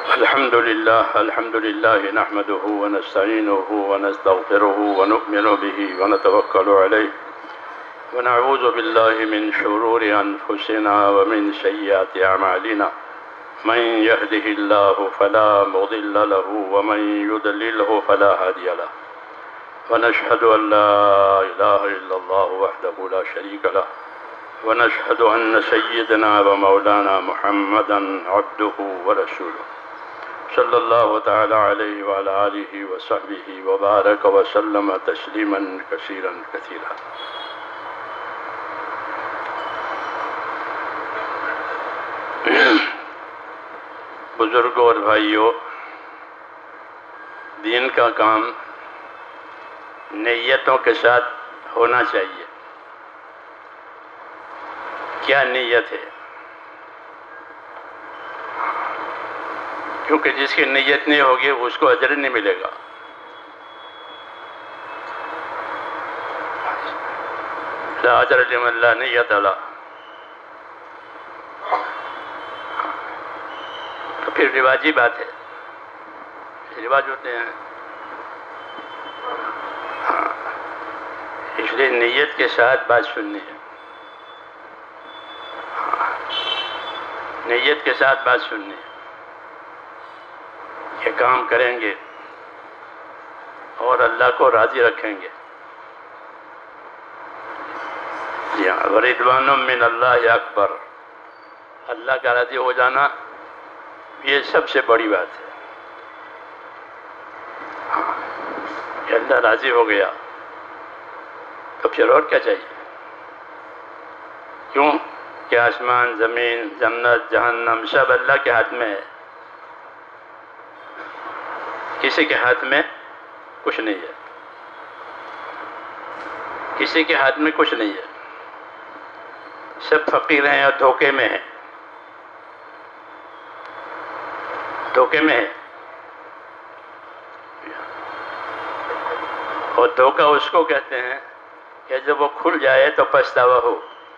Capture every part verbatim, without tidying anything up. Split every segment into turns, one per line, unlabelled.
الحمد لله الحمد لله نحمده ونستعينه ونستغفره ونؤمن به ونتوكل عليه ونعوذ بالله من شرور أنفسنا ومن سيئات أعمالنا من يهده الله فلا مضل له ومن يضلله فلا هادي له ونشهد أن لا إله إلا الله وحده لا شريك له ونشهد أن سيدنا ومولانا محمدا عبده ورسوله صلی اللہ تعالی علیہ وعلى آلہ وصحبہ وبارک وسلم تسلیما کثیرا کثیرا۔ بزرگوں اور بھائیوں، دین کا کام نیتوں کے ساتھ ہونا چاہیے۔ کیا نیت ہے؟ کیونکہ جس کی نیت نہیں ہوگی اس کو اجر نہیں ملے گا۔ لا اجر لمن لا نیت له۔ تو پھر رواجی بات ہے، رواج ہوتے ہیں، اس لیے نیت کے ساتھ بات سننی ہے، نیت کے ساتھ بات سننی ہے۔ یہ کام کریں گے اور اللہ کو راضی رکھیں گے۔ جی ہاں، وَرِضْوَانٌ مِّنَ اللَّهِ اکبر، اللہ کا راضی ہو جانا یہ سب سے بڑی بات ہے۔ ہاں، کہ اللہ راضی ہو گیا تو پھر اور کیا چاہیے؟ کیوں کہ آسمان، زمین، جنت، جہنم سب اللہ کے ہاتھ میں ہے، کسی کے ہاتھ میں کچھ نہیں ہے، کسی کے ہاتھ میں کچھ نہیں ہے، سب فقیر ہیں اور دھوکے میں ہیں، دھوکے میں ہے۔ اور دھوکہ اس کو کہتے ہیں کہ جب وہ کھل جائے تو پچھتاوا ہو،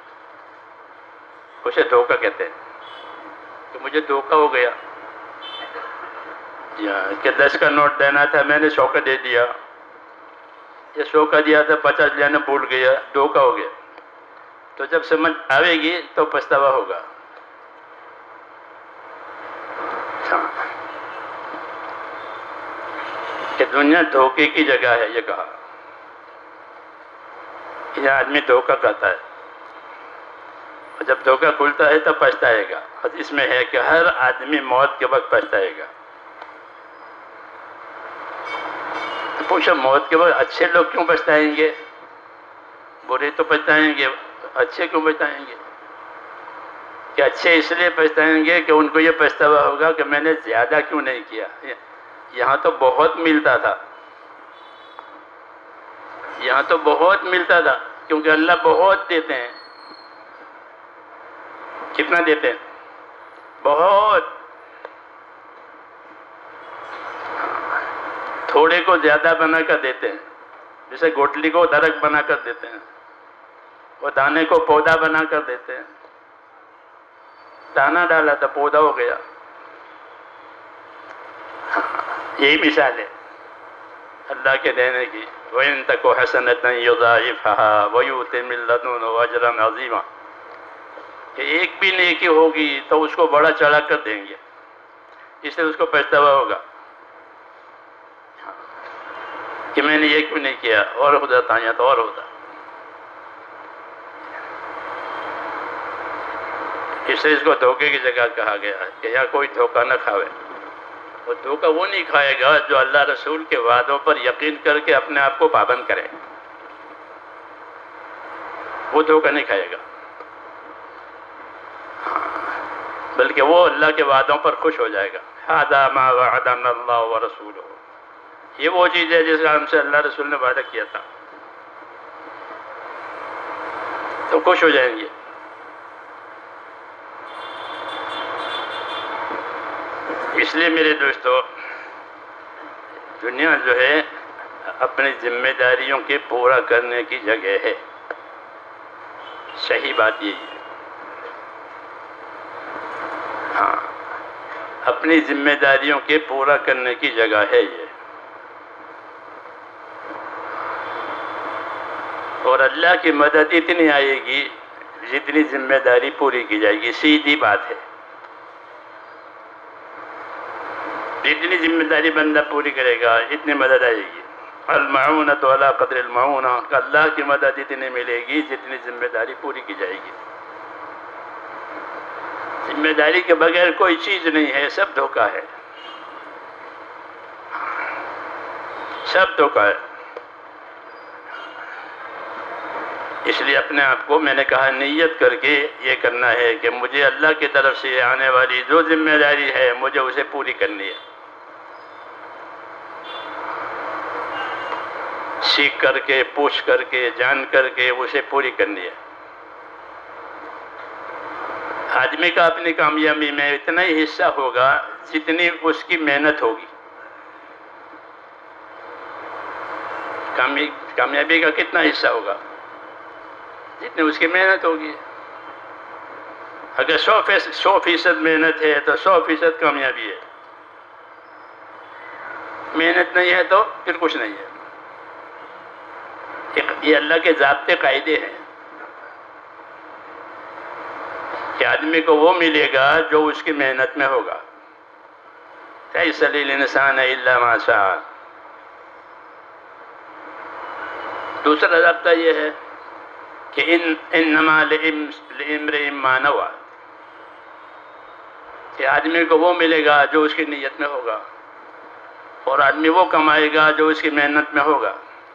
اسے دھوکہ کہتے ہیں کہ مجھے دھوکہ ہو گیا، کہ دس کا نوٹ دینا تھا میں نے سو کا دے دیا، یا سو کا دیا تھا پچاس لینا بھول گیا، دھوکہ ہو گیا۔ تو جب سمجھ آئے گی تو پچھتاوا ہوگا۔ کہ دنیا دھوکے کی جگہ ہے، یہ کہا، یہ آدمی دھوکہ کرتا ہے، اور جب دھوکہ کھلتا ہے تو پچھتائے گا۔ حدیث میں ہے کہ ہر آدمی موت کے وقت پچھتائے گا۔ پوچھا موت کے بعد اچھے لوگ کیوں پچھتائیں گے؟ برے تو پچھتائیں گے، اچھے کیوں پچھتائیں گے؟ کہ اچھے اس لیے پچھتائیں گے کہ ان کو یہ پچھتاوا ہوگا کہ میں نے زیادہ کیوں نہیں کیا، یہاں تو بہت ملتا تھا، یہاں تو بہت ملتا تھا، کیونکہ اللہ بہت دیتے ہیں۔ کتنا دیتے ہیں؟ بہت۔ تھوڑے کو زیادہ بنا کر دیتے ہیں، جیسے گوٹلی کو درخت بنا کر دیتے ہیں، وہ دانے کو پودا بنا کر دیتے ہیں۔ دانا ڈالا تھا پودا ہو گیا، یہی مثال ہے اللہ کے دینے کی۔ وَإِن تَكُ حَسَنَةً يُضَاعِفْهَا وَيُؤْتِ مِن لَّدُنْهُ أَجْرًا عَظِيمًا، کہ ایک بھی نیکی ہوگی تو اس کو بڑا چڑھا کر دیں گے، اس لیے اس کو پچھتاوا ہوگا کہ میں نے یہ کیوں نہیں کیا، اور ہوتا تھا یا تو اور ہوتا۔ اس لیے اس کو دھوکے کی جگہ کہا گیا ہے کہ یہاں کوئی دھوکہ نہ کھاوے۔ وہ دھوکہ وہ نہیں کھائے گا جو اللہ رسول کے وعدوں پر یقین کر کے اپنے آپ کو پابند کرے، وہ دھوکہ نہیں کھائے گا، بلکہ وہ اللہ کے وعدوں پر خوش ہو جائے گا۔ هَذَا مَا وَعَدَنَا اللَّهُ وَرَسُولُهُ، یہ وہ چیز ہے جس کا ہم سے اللہ رسول نے وعدہ کیا تھا، تو خوش ہو جائیں گے۔ اس لیے میرے دوستو، دنیا جو ہے اپنی ذمہ داریوں کے پورا کرنے کی جگہ ہے، صحیح بات یہی ہے۔ ہاں، اپنی ذمہ داریوں کے پورا کرنے کی جگہ ہے یہ، اور اللہ کی مدد اتنی آئے گی جتنی ذمہ داری پوری کی جائے گی، سیدھی بات ہے۔ جتنی ذمہ داری بندہ پوری کرے گا اتنی مدد آئے گی۔ المعونۃ علی قدر المعونہ، اللہ کی مدد اتنی ملے گی جتنی ذمہ داری پوری کی جائے گی۔ ذمہ داری کے بغیر کوئی چیز نہیں ہے، سب دھوکہ ہے، سب دھوکہ ہے۔ اس لیے اپنے آپ کو میں نے کہا نیت کر کے یہ کرنا ہے کہ مجھے اللہ کی طرف سے آنے والی جو ذمہ داری ہے مجھے اسے پوری کرنی ہے، سیکھ کر کے، پوچھ کر کے، جان کر کے اسے پوری کرنی ہے۔ آدمی کا اپنی کامیابی میں اتنا ہی حصہ ہوگا جتنی اس کی محنت ہوگی۔ کامیابی کا کتنا حصہ ہوگا؟ جتنی اس کی محنت ہوگی۔ اگر سو فیصد سو فیصد محنت ہے تو سو فیصد کامیابی ہے، محنت نہیں ہے تو پھر کچھ نہیں ہے۔ یہ اللہ کے ضابطے قاعدے ہیں کہ آدمی کو وہ ملے گا جو اس کی محنت میں ہوگا۔ لَيْسَ لِلْإِنسَانِ إِلَّا مَا سَعَىٰ۔ دوسرا ضابطہ یہ ہے کہ ان انما لِامْرِئٍ مَّا نَوَىٰ، کہ آدمی کو وہ ملے گا جو اس کی نیت میں ہوگا، اور آدمی وہ کمائے گا جو اس کی محنت میں ہوگا۔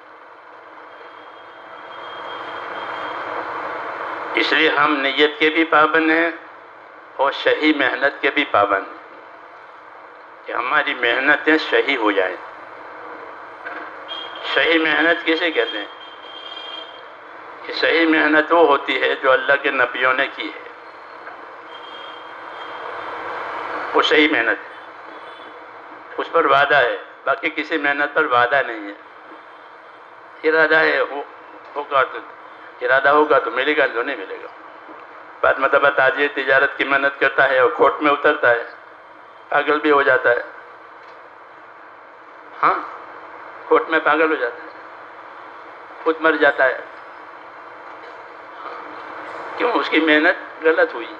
اس لیے ہم نیت کے بھی پابند ہیں اور صحیح محنت کے بھی پابند ہیں کہ ہماری محنتیں صحیح ہو جائیں۔ صحیح محنت کسے کہتے ہیں؟ کہ صحیح محنت وہ ہوتی ہے جو اللہ کے نبیوں نے کی ہے، وہ صحیح محنت ہے، اس پر وعدہ ہے، باقی کسی محنت پر وعدہ نہیں ہے۔ ارادہ ہے، ہوگا تو ارادہ ہوگا تو ملے گا، تو نہیں ملے گا۔ بعد مرتبہ تاجر تجارت کی محنت کرتا ہے اور کھوٹ میں اترتا ہے، پاگل بھی ہو جاتا ہے۔ ہاں، کھوٹ میں پاگل ہو جاتا ہے، خود مر جاتا ہے۔ کیوں؟ اس کی محنت غلط ہوئی۔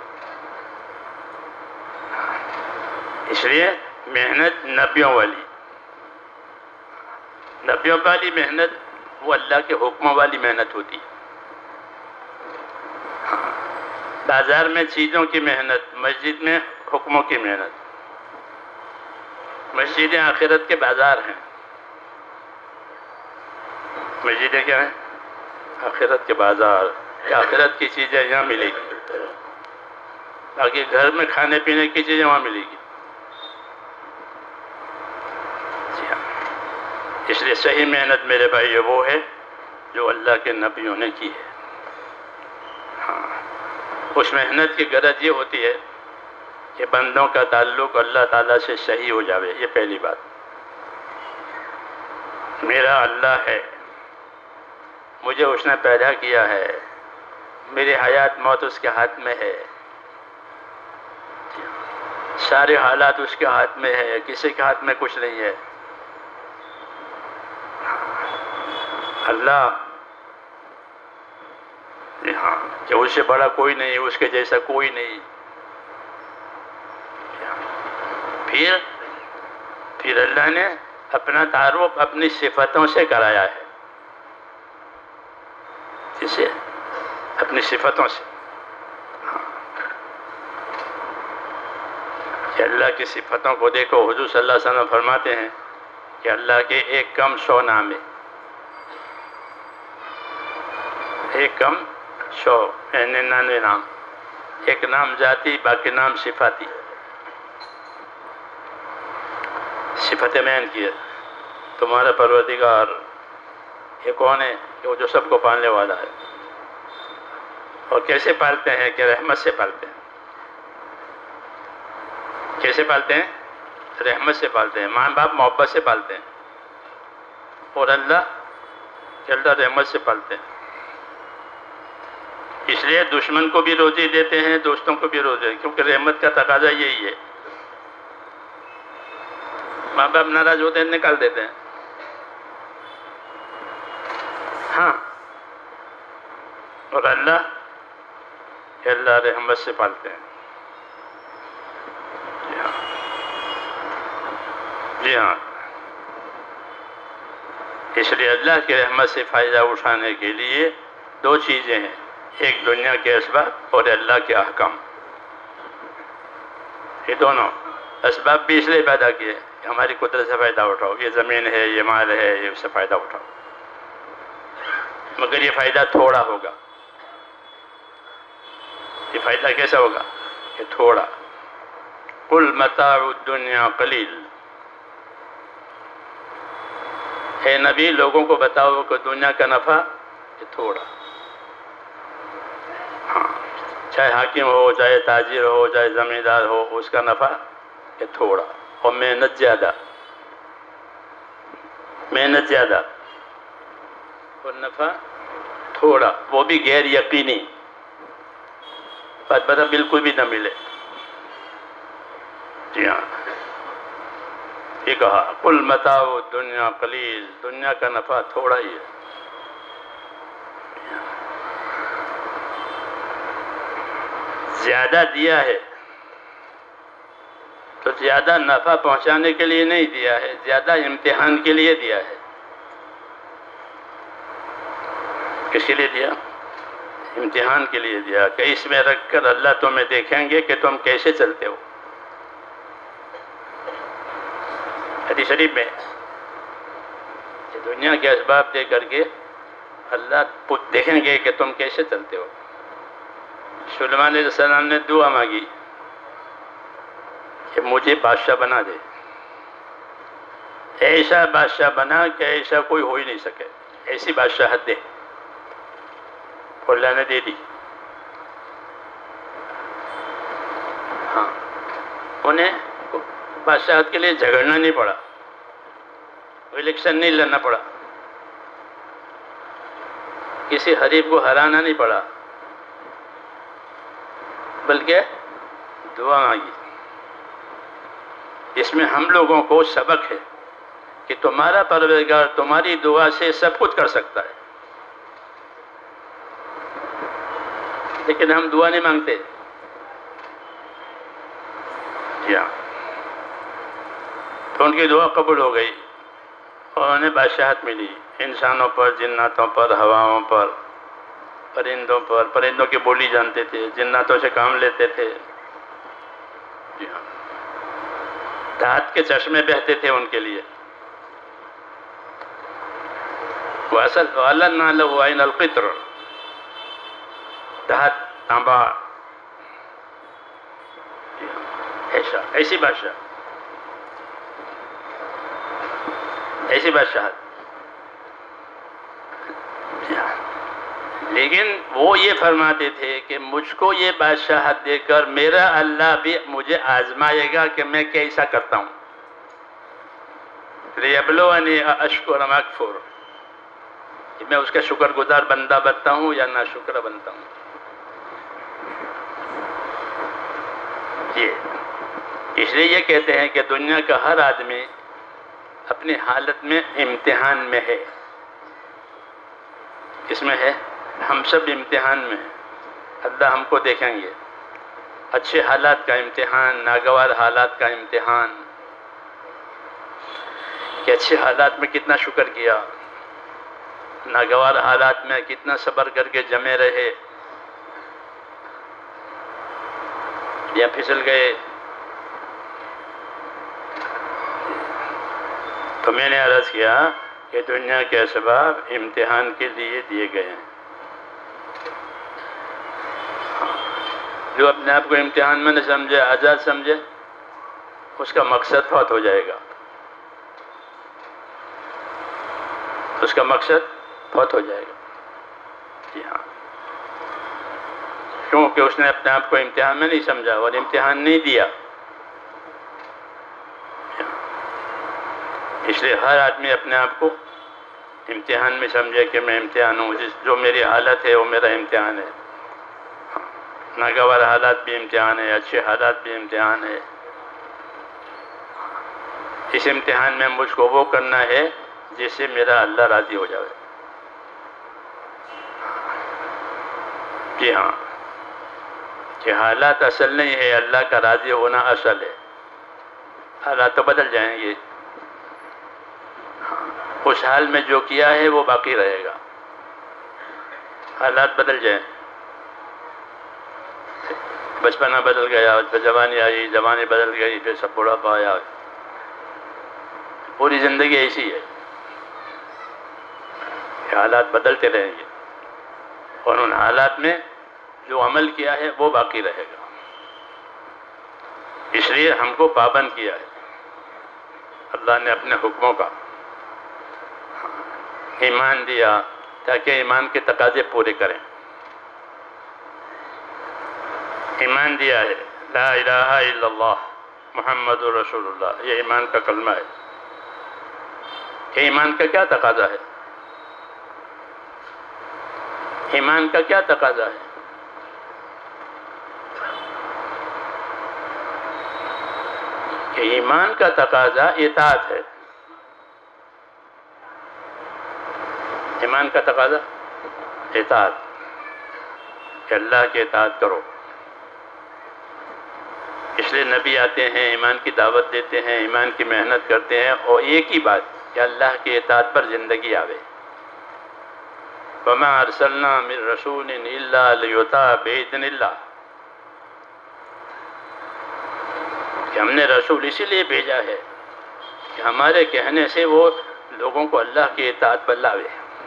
اس لیے محنت نبیوں والی نبیوں والی محنت وہ اللہ کے حکموں والی محنت ہوتی ہے۔ بازار میں چیزوں کی محنت، مسجد میں حکموں کی محنت۔ مسجدیں آخرت کے بازار ہیں۔ مسجدیں کیا ہیں؟ آخرت کے بازار، آخرت کی چیزیں یہاں ملے گی، باقی گھر میں کھانے پینے کی چیزیں وہاں ملے گی۔ اس لیے صحیح محنت میرے بھائی وہ ہے جو اللہ کے نبیوں نے کی ہے۔ ہاں، اس محنت کی غرض یہ ہوتی ہے کہ بندوں کا تعلق اللہ تعالیٰ سے صحیح ہو جاوے۔ یہ پہلی بات، میرا اللہ ہے، مجھے اس نے پیدا کیا ہے، میری حیات موت اس کے ہاتھ میں ہے، سارے حالات اس کے ہاتھ میں ہے، کسی کے ہاتھ میں کچھ نہیں ہے۔ اللہ ہاں کہ اس سے بڑا کوئی نہیں، اس کے جیسا کوئی نہیں۔ پھر پھر اللہ نے اپنا تعارف اپنی صفتوں سے کرایا ہے۔ جسے اپنی صفتوں سے، کہ اللہ کی صفتوں کو دیکھو۔ حضور صلی اللہ علیہ وسلم فرماتے ہیں کہ اللہ کے ایک کم سو نام ہے، ایک کم سو ننانوے نام، ایک نام ذاتی، باقی نام صفاتی۔ صفتیں بیان کی ہے، تمہارا پروردگار یہ کون ہے؟ کہ وہ جو سب کو پالنے والا ہے۔ اور کیسے پالتے ہیں؟ کہ رحمت سے پالتے ہیں۔ کیسے پالتے ہیں؟ رحمت سے پالتے ہیں۔ ماں باپ محبت سے پالتے ہیں، اور اللہ کہ اللہ رحمت سے پالتے ہیں۔ اس لیے دشمن کو بھی روزی دیتے ہیں، دوستوں کو بھی روزی دیتے ہیں، کیونکہ رحمت کا تقاضا یہی ہے ماں باپ ناراض ہوتے ہیں نکال دیتے ہیں. ہاں اور اللہ کہ اللہ رحمت سے پالتے ہیں. جی ہاں جی ہاں اس لیے اللہ کی رحمت سے فائدہ اٹھانے کے لیے دو چیزیں ہیں، ایک دنیا کے اسباب اور اللہ کے احکام. یہ دونوں اسباب بھی اس لیے پیدا کیے کہ ہماری قدرت سے فائدہ اٹھاؤ، یہ زمین ہے، یہ مال ہے، یہ اس سے فائدہ اٹھاؤ، مگر یہ فائدہ تھوڑا ہوگا. یہ فائدہ کیسا ہوگا؟ کہ تھوڑا. قل متاع الدنیا قلیل، اے نبی لوگوں کو بتاؤ کہ دنیا کا نفع یہ تھوڑا. ہاں چاہے حاکم ہو، چاہے تاجر ہو، چاہے زمیندار ہو، اس کا نفع یہ تھوڑا اور محنت زیادہ، محنت زیادہ اور نفع تھوڑا، وہ بھی غیر یقینی، بات پتہ بالکل بھی نہ ملے. جی ہاں یہ کہا قل متاع الدنیا قلیل، دنیا کا نفع تھوڑا ہی ہے. زیادہ دیا ہے تو زیادہ نفع پہنچانے کے لیے نہیں دیا ہے، زیادہ امتحان کے لیے دیا ہے. کس کے لیے دیا؟ امتحان کے لیے دیا کہ اس میں رکھ کر اللہ تمہیں دیکھیں گے کہ تم کیسے چلتے ہو. حدیث شریف میں کہ دنیا کے اسباب دے کر کے اللہ دیکھیں گے کہ تم کیسے چلتے ہو. سلیمان علیہ السلام نے دعا مانگی کہ مجھے بادشاہ بنا دے، ایسا بادشاہ بنا کہ ایسا کوئی ہو ہی نہیں سکے، ایسی بادشاہت دے. اور اللہ نے دے دی. ہاں انہیں بادشاہت کے لیے جھگڑنا نہیں پڑا، الیکشن نہیں لڑنا پڑا، کسی حریف کو ہرانا نہیں پڑا، بلکہ دعا مانگی. اس میں ہم لوگوں کو سبق ہے کہ تمہارا پروردگار تمہاری دعا سے سب کچھ کر سکتا ہے، لیکن ہم دعا نہیں مانگتے. جی ہاں تو ان کی دعا قبول ہو گئی اور انہیں بادشاہت ملی، انسانوں پر، جناتوں پر، ہواؤں پر، پرندوں پر. پرندوں کی بولی جانتے تھے، جناتوں سے کام لیتے تھے. جی ہاں دھات کے چشمے بہتے تھے ان کے لیے. وَأَسَلْنَا لَهُ عَيْنَ الْقِطْرِ، دھات تانبا. ایسا ایسی بادشاہ، ایسی بادشاہت. لیکن وہ یہ فرماتے تھے کہ مجھ کو یہ بادشاہت دے کر میرا اللہ بھی مجھے آزمائے گا کہ میں کیسا کرتا ہوں. لِيَبْلُوَنِي أَأَشْكُرُ أَمْ أَكْفُرُ، کہ میں اس کا شکر گزار بندہ بنتا ہوں یا ناشکر بنتا ہوں. یہ اس لیے یہ کہتے ہیں کہ دنیا کا ہر آدمی اپنی حالت میں امتحان میں ہے. کس میں ہے؟ ہم سب امتحان میں ہیں. اللہ ہم کو دیکھیں گے، اچھے حالات کا امتحان، ناگوار حالات کا امتحان، کہ اچھے حالات میں کتنا شکر کیا، ناگوار حالات میں کتنا صبر کر کے جمے رہے، یا پھسل گئے. تو میں نے عرض کیا کہ دنیا کے اسباب امتحان کے لیے دیے گئے ہیں. جو اپنے آپ کو امتحان میں نہ سمجھے، آزاد سمجھے، اس کا مقصد فوت ہو جائے گا. اس کا مقصد فوت ہو جائے گا. جی ہاں کیونکہ اس نے اپنے آپ کو امتحان میں نہیں سمجھا اور امتحان نہیں دیا. اس لیے ہر آدمی اپنے آپ کو امتحان میں سمجھے کہ میں امتحان ہوں، جس جو میری حالت ہے وہ میرا امتحان ہے. ناگوار حالات بھی امتحان ہے، اچھے حالات بھی امتحان ہے. اس امتحان میں مجھ کو وہ کرنا ہے جس سے میرا اللہ راضی ہو جائے۔ جی ہاں، کہ حالات اصل نہیں ہے، اللہ کا راضی ہونا اصل ہے۔ حالات تو بدل جائیں گے، اس حال میں جو کیا ہے وہ باقی رہے گا۔ حالات بدل جائیں، بچپنا بدل گیا، پھر جوانی آئی، جوانی بدل گئی، پھر سب بڑھاپا آیا، پوری زندگی ایسی ہے کہ حالات بدلتے رہیں گے، اور ان حالات میں جو عمل کیا ہے وہ باقی رہے گا۔ اس لیے ہم کو پابند کیا ہے اللہ نے اپنے حکموں کا، ایمان دیا تاکہ ایمان کے تقاضے پورے کریں۔ ایمان دیا ہے لا الہ الا اللہ محمد رسول اللہ، یہ ایمان کا کلمہ ہے۔ کہ ایمان کا کیا تقاضا ہے؟ ایمان کا کیا تقاضا ہے؟ کہ ایمان کا تقاضا اطاعت ہے۔ ایمان کا تقاضا اطاعت، کہ اللہ کی اطاعت کرو۔ اس لیے نبی آتے ہیں، ایمان کی دعوت دیتے ہیں، ایمان کی محنت کرتے ہیں، اور ایک ہی بات کہ اللہ کی اطاعت پر زندگی آوے۔ وَمَا أَرْسَلْنَا مِن رَسُولٍ إِلَّا لِيُطَاعَ بِإِذْنِ اللَّهِ، کہ ہم نے رسول اسی لیے بھیجا ہے کہ ہمارے کہنے سے وہ لوگوں کو اللہ کی اطاعت پر لاوے۔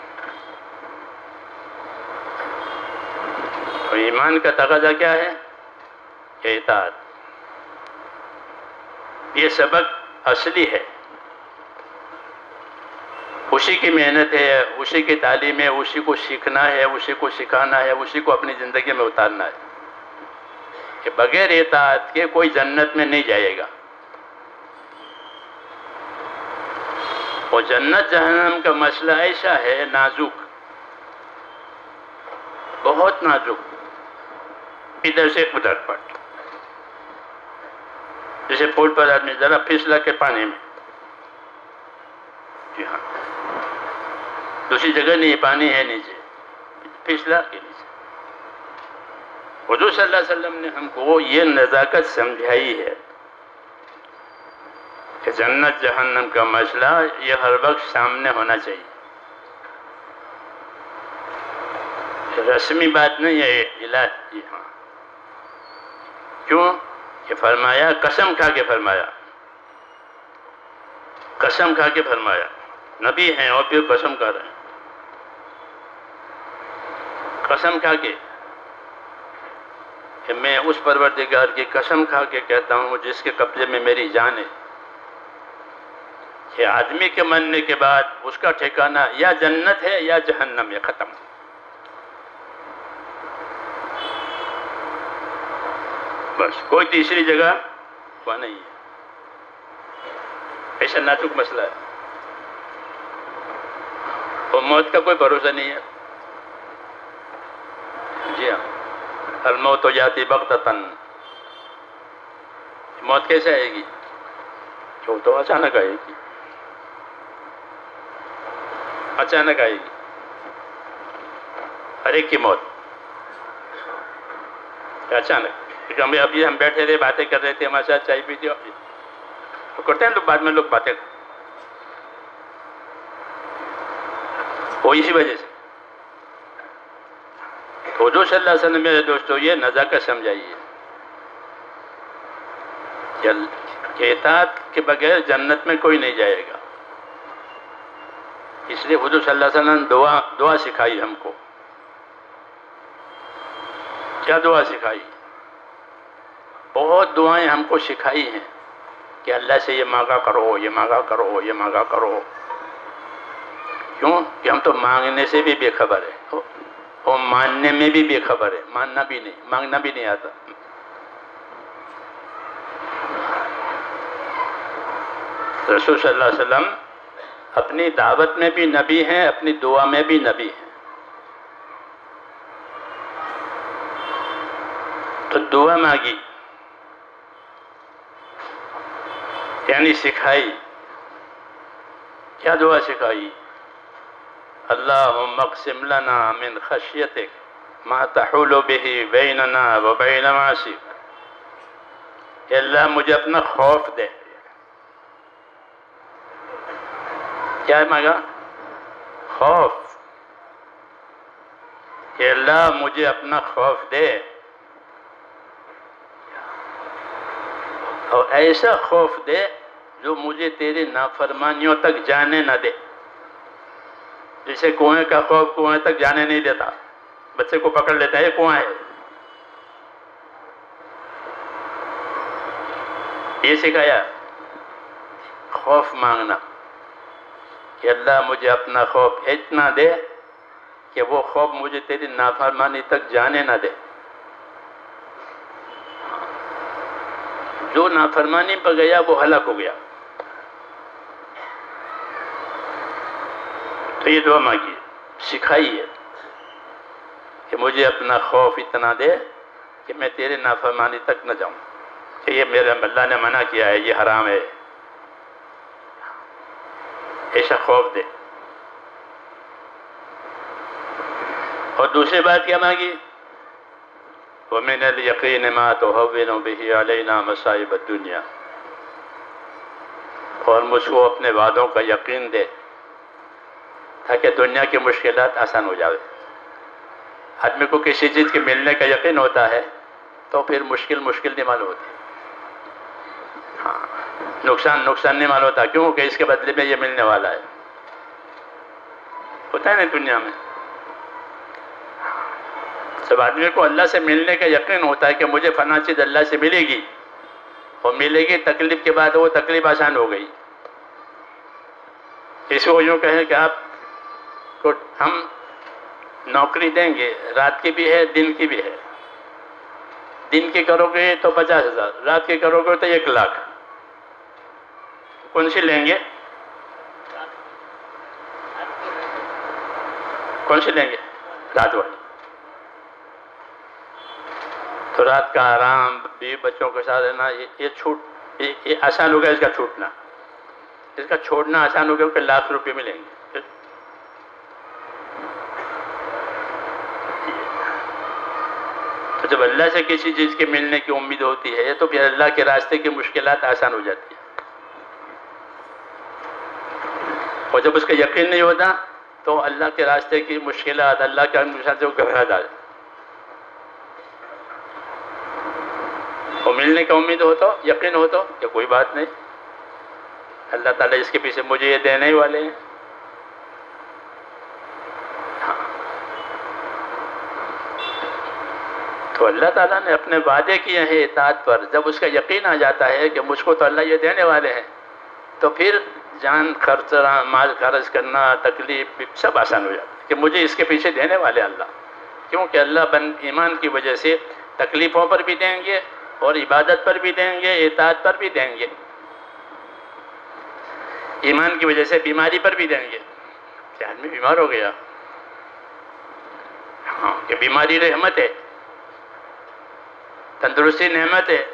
اور ایمان کا تقاضا کیا ہے؟ کہ اطاعت۔ یہ سبق اصلی ہے، اسی کی محنت ہے، اسی کی تعلیم ہے، اسی کو سیکھنا ہے، اسی کو سکھانا ہے، اسی کو اپنی زندگی میں اتارنا ہے، کہ بغیر اطاعت کے کوئی جنت میں نہیں جائے گا۔ اور جنت جہنم کا مسئلہ ایسا ہے نازک، بہت نازک، ادھر سے ادھر پر، جیسے پول پر آدمی ذرا پھسلا کے پانی میں، جی ہاں، دوسری جگہ نہیں، پانی ہے نیچے، پھسلا کے نیچے۔ حضور صلی اللہ علیہ وسلم نے ہم کو یہ نزاکت سمجھائی ہے کہ جنت جہنم کا مسئلہ یہ ہر وقت سامنے ہونا چاہیے، رسمی بات نہیں ہے، علاج۔ جی ہاں، کیوں کہ فرمایا، قسم کھا کے فرمایا، قسم کھا کے فرمایا، نبی ہیں اور پھر قسم کھا رہے ہیں، قسم کھا کے کہ میں اس پروردگار کی قسم کھا کے کہتا ہوں جس کے قبضے میں میری جان ہے، کہ آدمی کے مرنے کے بعد اس کا ٹھکانہ یا جنت ہے یا جہنم ہے، ختم۔ بس کوئی تیسری جگہ وہ نہیں ہے، ایسا نازک مسئلہ ہے، اور موت کا کوئی بھروسہ نہیں ہے۔ جی ہاں، الموت یاتی بغتتاً، موت کیسے آئے گی؟ وہ تو اچانک آئے گی، اچانک آئے گی، ہر ایک کی موت اچانک۔ کیونکہ ہم ابھی ہم بیٹھے تھے، باتیں کر رہے تھے، ہمارے ساتھ چائے پیتی، تو کرتے ہیں لوگ بعد میں لوگ باتیں، وہ اسی وجہ سے۔ تو حضور صلی اللہ علیہ وسلم میرے دوستو یہ نزاکت سمجھائیے کہ اطاعت کے بغیر جنت میں کوئی نہیں جائے گا۔ اس لیے حضور صلی اللہ علیہ وسلم نے دعا دعا سکھائی ہم کو۔ کیا دعا سکھائی؟ بہت دعائیں ہم کو سکھائی ہیں کہ اللہ سے یہ مانگا کرو، یہ مانگا کرو، یہ مانگا کرو۔ کیوں کہ ہم تو مانگنے سے بھی بے خبر ہے، اور ماننے میں بھی بے خبر ہے، ماننا بھی نہیں، مانگنا بھی نہیں آتا۔ رسول صلی اللہ علیہ وسلم اپنی دعوت میں بھی نبی ہیں، اپنی دعا میں بھی نبی ہیں۔ تو دعا مانگی یعنی سکھائی کیا دعا سکھائی؟ اللہم اقسم لنا من خشیتک ما تحول به بیننا و بین معاصیک، کہ اللہ مجھے اپنا خوف دے. کیا مانگا؟ خوف. کہ اللہ مجھے اپنا خوف دے، اور ایسا خوف دے جو مجھے تیری نافرمانیوں تک جانے نہ دے. جیسے کنویں کا خوف کنویں تک جانے نہیں دیتا، بچے کو پکڑ لیتا ہے، یہ کنواں ہے. یہ سکھایا خوف مانگنا، کہ اللہ مجھے اپنا خوف اتنا دے کہ وہ خوف مجھے تیری نافرمانی تک جانے نہ دے. جو نافرمانی پر گیا وہ ہلاک ہو گیا. تو یہ دعا مانگی، سکھائی ہے کہ مجھے اپنا خوف اتنا دے کہ میں تیرے نافرمانی تک نہ جاؤں، کہ یہ میرے اللہ نے منع کیا ہے، یہ حرام ہے، ایسا خوف دے. اور دوسری بات کیا مانگی؟ وَمِنَ الْيَقِينِ مَا تُهَوِّنُ بِهِ عَلَيْنَا مَصَائِبَ الدُّنْيَا، اور مجھ کو اپنے وعدوں کا یقین دے تاکہ دنیا کی مشکلات آسان ہو جاوے. آدمی کو کسی چیز کے ملنے کا یقین ہوتا ہے تو پھر مشکل مشکل نہیں معلوم ہوتی. ہاں، نقصان نقصان نہیں معلوم ہوتا، کیوں کہ اس کے بدلے میں یہ ملنے والا ہے. ہوتا ہے نا دنیا میں. سب آدمی کو اللہ سے ملنے کا یقین ہوتا ہے کہ مجھے فلاں چیز اللہ سے ملے گی، اور ملے گی تکلیف کے بعد وہ تکلیف آسان ہو گئی. اس کو یوں کہیں کہ آپ کو ہم نوکری دیں گے، رات کی بھی ہے دن کی بھی ہے. دن کی کرو گے تو پچاس ہزار، رات کی کرو گے تو ایک لاکھ. کون سی لیں گے؟ کون سی لیں گے؟ رات والی. تو رات کا آرام، بیوی بچوں کے ساتھ رہنا، یہ چھوٹ یہ آسان ہوگا اس کا چھوٹنا. اس کا چھوڑنا آسان ہوگا کہ لاکھ روپے ملیں گے. تو جب اللہ سے کسی چیز کے ملنے کی امید ہوتی ہے تو پھر اللہ کے راستے کی مشکلات آسان ہو جاتی ہیں. اور جب اس کا یقین نہیں ہوتا تو اللہ کے راستے کی مشکلات، اللہ کے مشکلات سے وہ گھبرا جاتا ہے. اور ملنے کا امید ہو تو، یقین ہو تو کہ کوئی بات نہیں، اللہ تعالیٰ اس کے پیچھے مجھے یہ دینے ہی والے ہیں. ہاں. تو اللہ تعالیٰ نے اپنے وعدے کیے ہیں اطاعت پر. جب اس کا یقین آ جاتا ہے کہ مجھ کو تو اللہ یہ دینے والے ہیں، تو پھر جان خرچ، مال خرچ کرنا، تکلیف سب آسان ہو جاتا ہے کہ مجھے اس کے پیچھے دینے والے اللہ. کیونکہ اللہ بن ایمان کی وجہ سے تکلیفوں پر بھی دیں گے، اور عبادت پر بھی دیں گے، اطاعت پر بھی دیں گے. ایمان کی وجہ سے بیماری پر بھی دیں گے کہ آدمی بیمار ہو گیا، ہاں، کہ بیماری رحمت ہے، تندرستی نعمت ہے.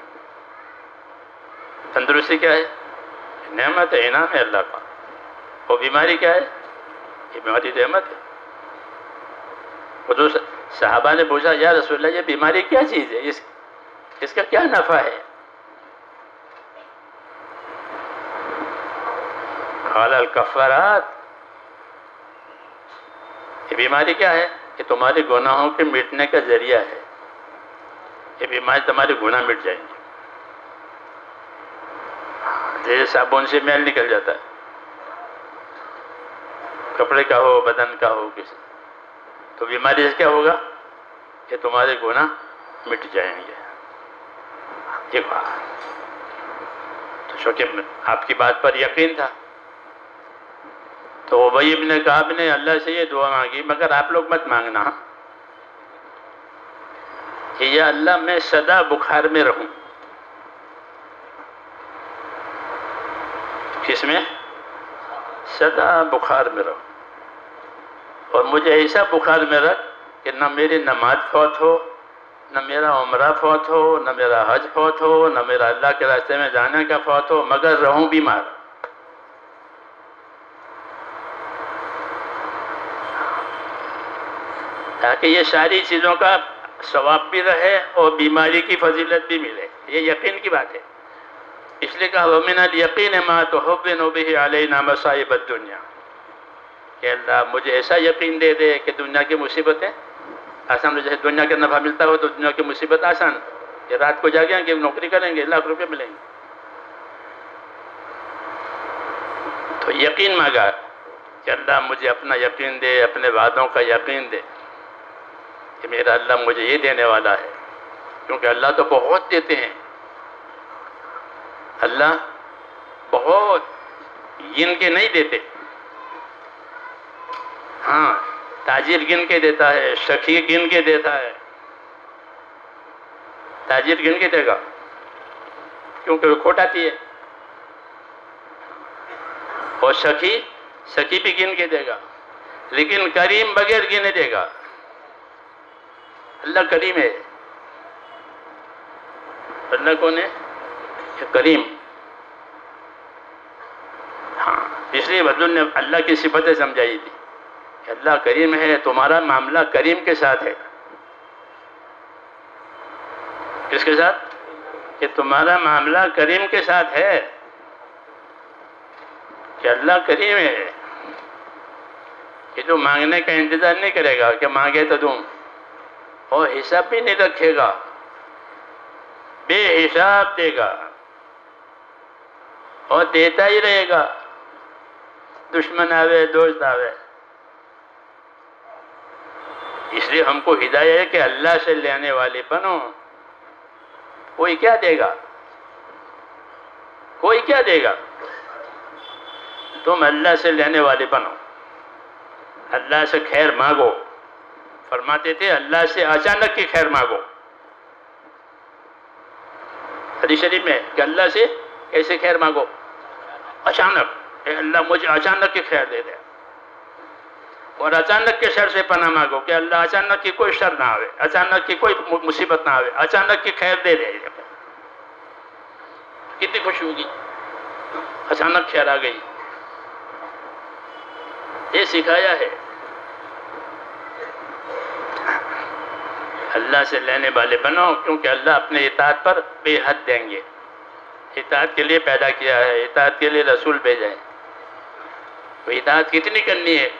تندرستی کیا ہے؟ نعمت ہے، انعام ہے اللہ کا. اور بیماری کیا ہے؟ یہ بیماری رحمت ہے. وہ جو صحابہ نے پوچھا، یا رسول اللہ یہ بیماری کیا چیز ہے، اس اس کا کیا نفع ہے؟ قال الکفارات، یہ بیماری کیا ہے؟ کہ تمہارے گناہوں کے مٹنے کا ذریعہ ہے. یہ بیماری تمہارے گناہ مٹ جائیں گے. جیسے صابن سے میل نکل جاتا ہے، کپڑے کا ہو، بدن کا ہو، کسی تو بیماری سے کیا ہوگا؟ کہ تمہارے گناہ مٹ جائیں گے. یہ کہا تو چونکہ آپ کی بات پر یقین تھا تو ابی بن کعب نے اللہ سے یہ دعا مانگی، مگر آپ لوگ مت مانگنا کہ یا اللہ میں سدا بخار میں رہوں. کس میں؟ سدا بخار میں رہوں. اور مجھے ایسا بخار میں رکھ کہ نہ میری نماز فوت ہو، نہ میرا عمرہ فوت ہو، نہ میرا حج فوت ہو، نہ میرا اللہ کے راستے میں جانے کا فوت ہو، مگر رہوں بیمار. تاکہ یہ ساری چیزوں کا ثواب بھی رہے اور بیماری کی فضیلت بھی ملے. یہ یقین کی بات ہے. اس لیے کہا وَمِنَ الْيَقِينِ مَا تُحَوِّنُ بِهِ عَلَيْنَا مَصَائِبَ الدُّنْيَا، کہ اللہ مجھے ایسا یقین دے دے کہ دنیا کی مصیبتیں آسان ہو. جیسے دنیا کا نفع ملتا ہو تو دنیا کی مصیبت آسان. کہ رات کو جاگیں گے، نوکری کریں گے، لاکھ روپے ملیں گے. تو یقین مانگا کہ اللہ مجھے اپنا یقین دے، اپنے وعدوں کا یقین دے کہ میرا اللہ مجھے یہ دینے والا ہے. کیونکہ اللہ تو بہت دیتے ہیں. اللہ بہت گن کے نہیں دیتے. ہاں تاجر گن کے دیتا ہے، سخی گن کے دیتا ہے. تاجر گن کے دے گا کیونکہ وہ کھوٹ آتی ہے. اور سخی سخی بھی گن کے دے گا. لیکن کریم بغیر گنے دے گا. اللہ کریم ہے. اللہ کون ہے؟ کریم. ہاں اس لیے بدل نے اللہ کی صفتیں سمجھائی تھی کہ اللہ کریم ہے. تمہارا معاملہ کریم کے ساتھ ہے. کس کے ساتھ؟ کہ تمہارا معاملہ کریم کے ساتھ ہے. کہ اللہ کریم ہے کہ جو مانگنے کا انتظار نہیں کرے گا کہ مانگے تو دوں، اور حساب بھی نہیں رکھے گا، بے حساب دے گا اور دیتا ہی رہے گا. دشمن آوے دوست آوے. اس لیے ہم کو ہدایت ہے کہ اللہ سے لینے والے بنو. کوئی کیا دے گا؟ کوئی کیا دے گا؟ تم اللہ سے لینے والے بنو. اللہ سے خیر مانگو. فرماتے تھے اللہ سے اچانک کی خیر مانگو. حدیث شریف میں کہ اللہ سے کیسے خیر مانگو؟ اچانک. اے اللہ مجھے اچانک کی خیر دے دے. اور اچانک کے شر سے پناہ مانگو کہ اللہ اچانک کی کوئی شر نہ آوے، اچانک کی کوئی مصیبت نہ آوے، اچانک کی خیر دے دے. کتنی خوشی ہوگی. اچانک خیر آ گئی. یہ سکھایا ہے. اللہ سے لینے والے بنو کیونکہ اللہ اپنے اطاعت پر بے حد دیں گے. اطاعت کے لیے پیدا کیا ہے، اطاعت کے لیے رسول بھیجا ہے. تو اطاعت کتنی کرنی ہے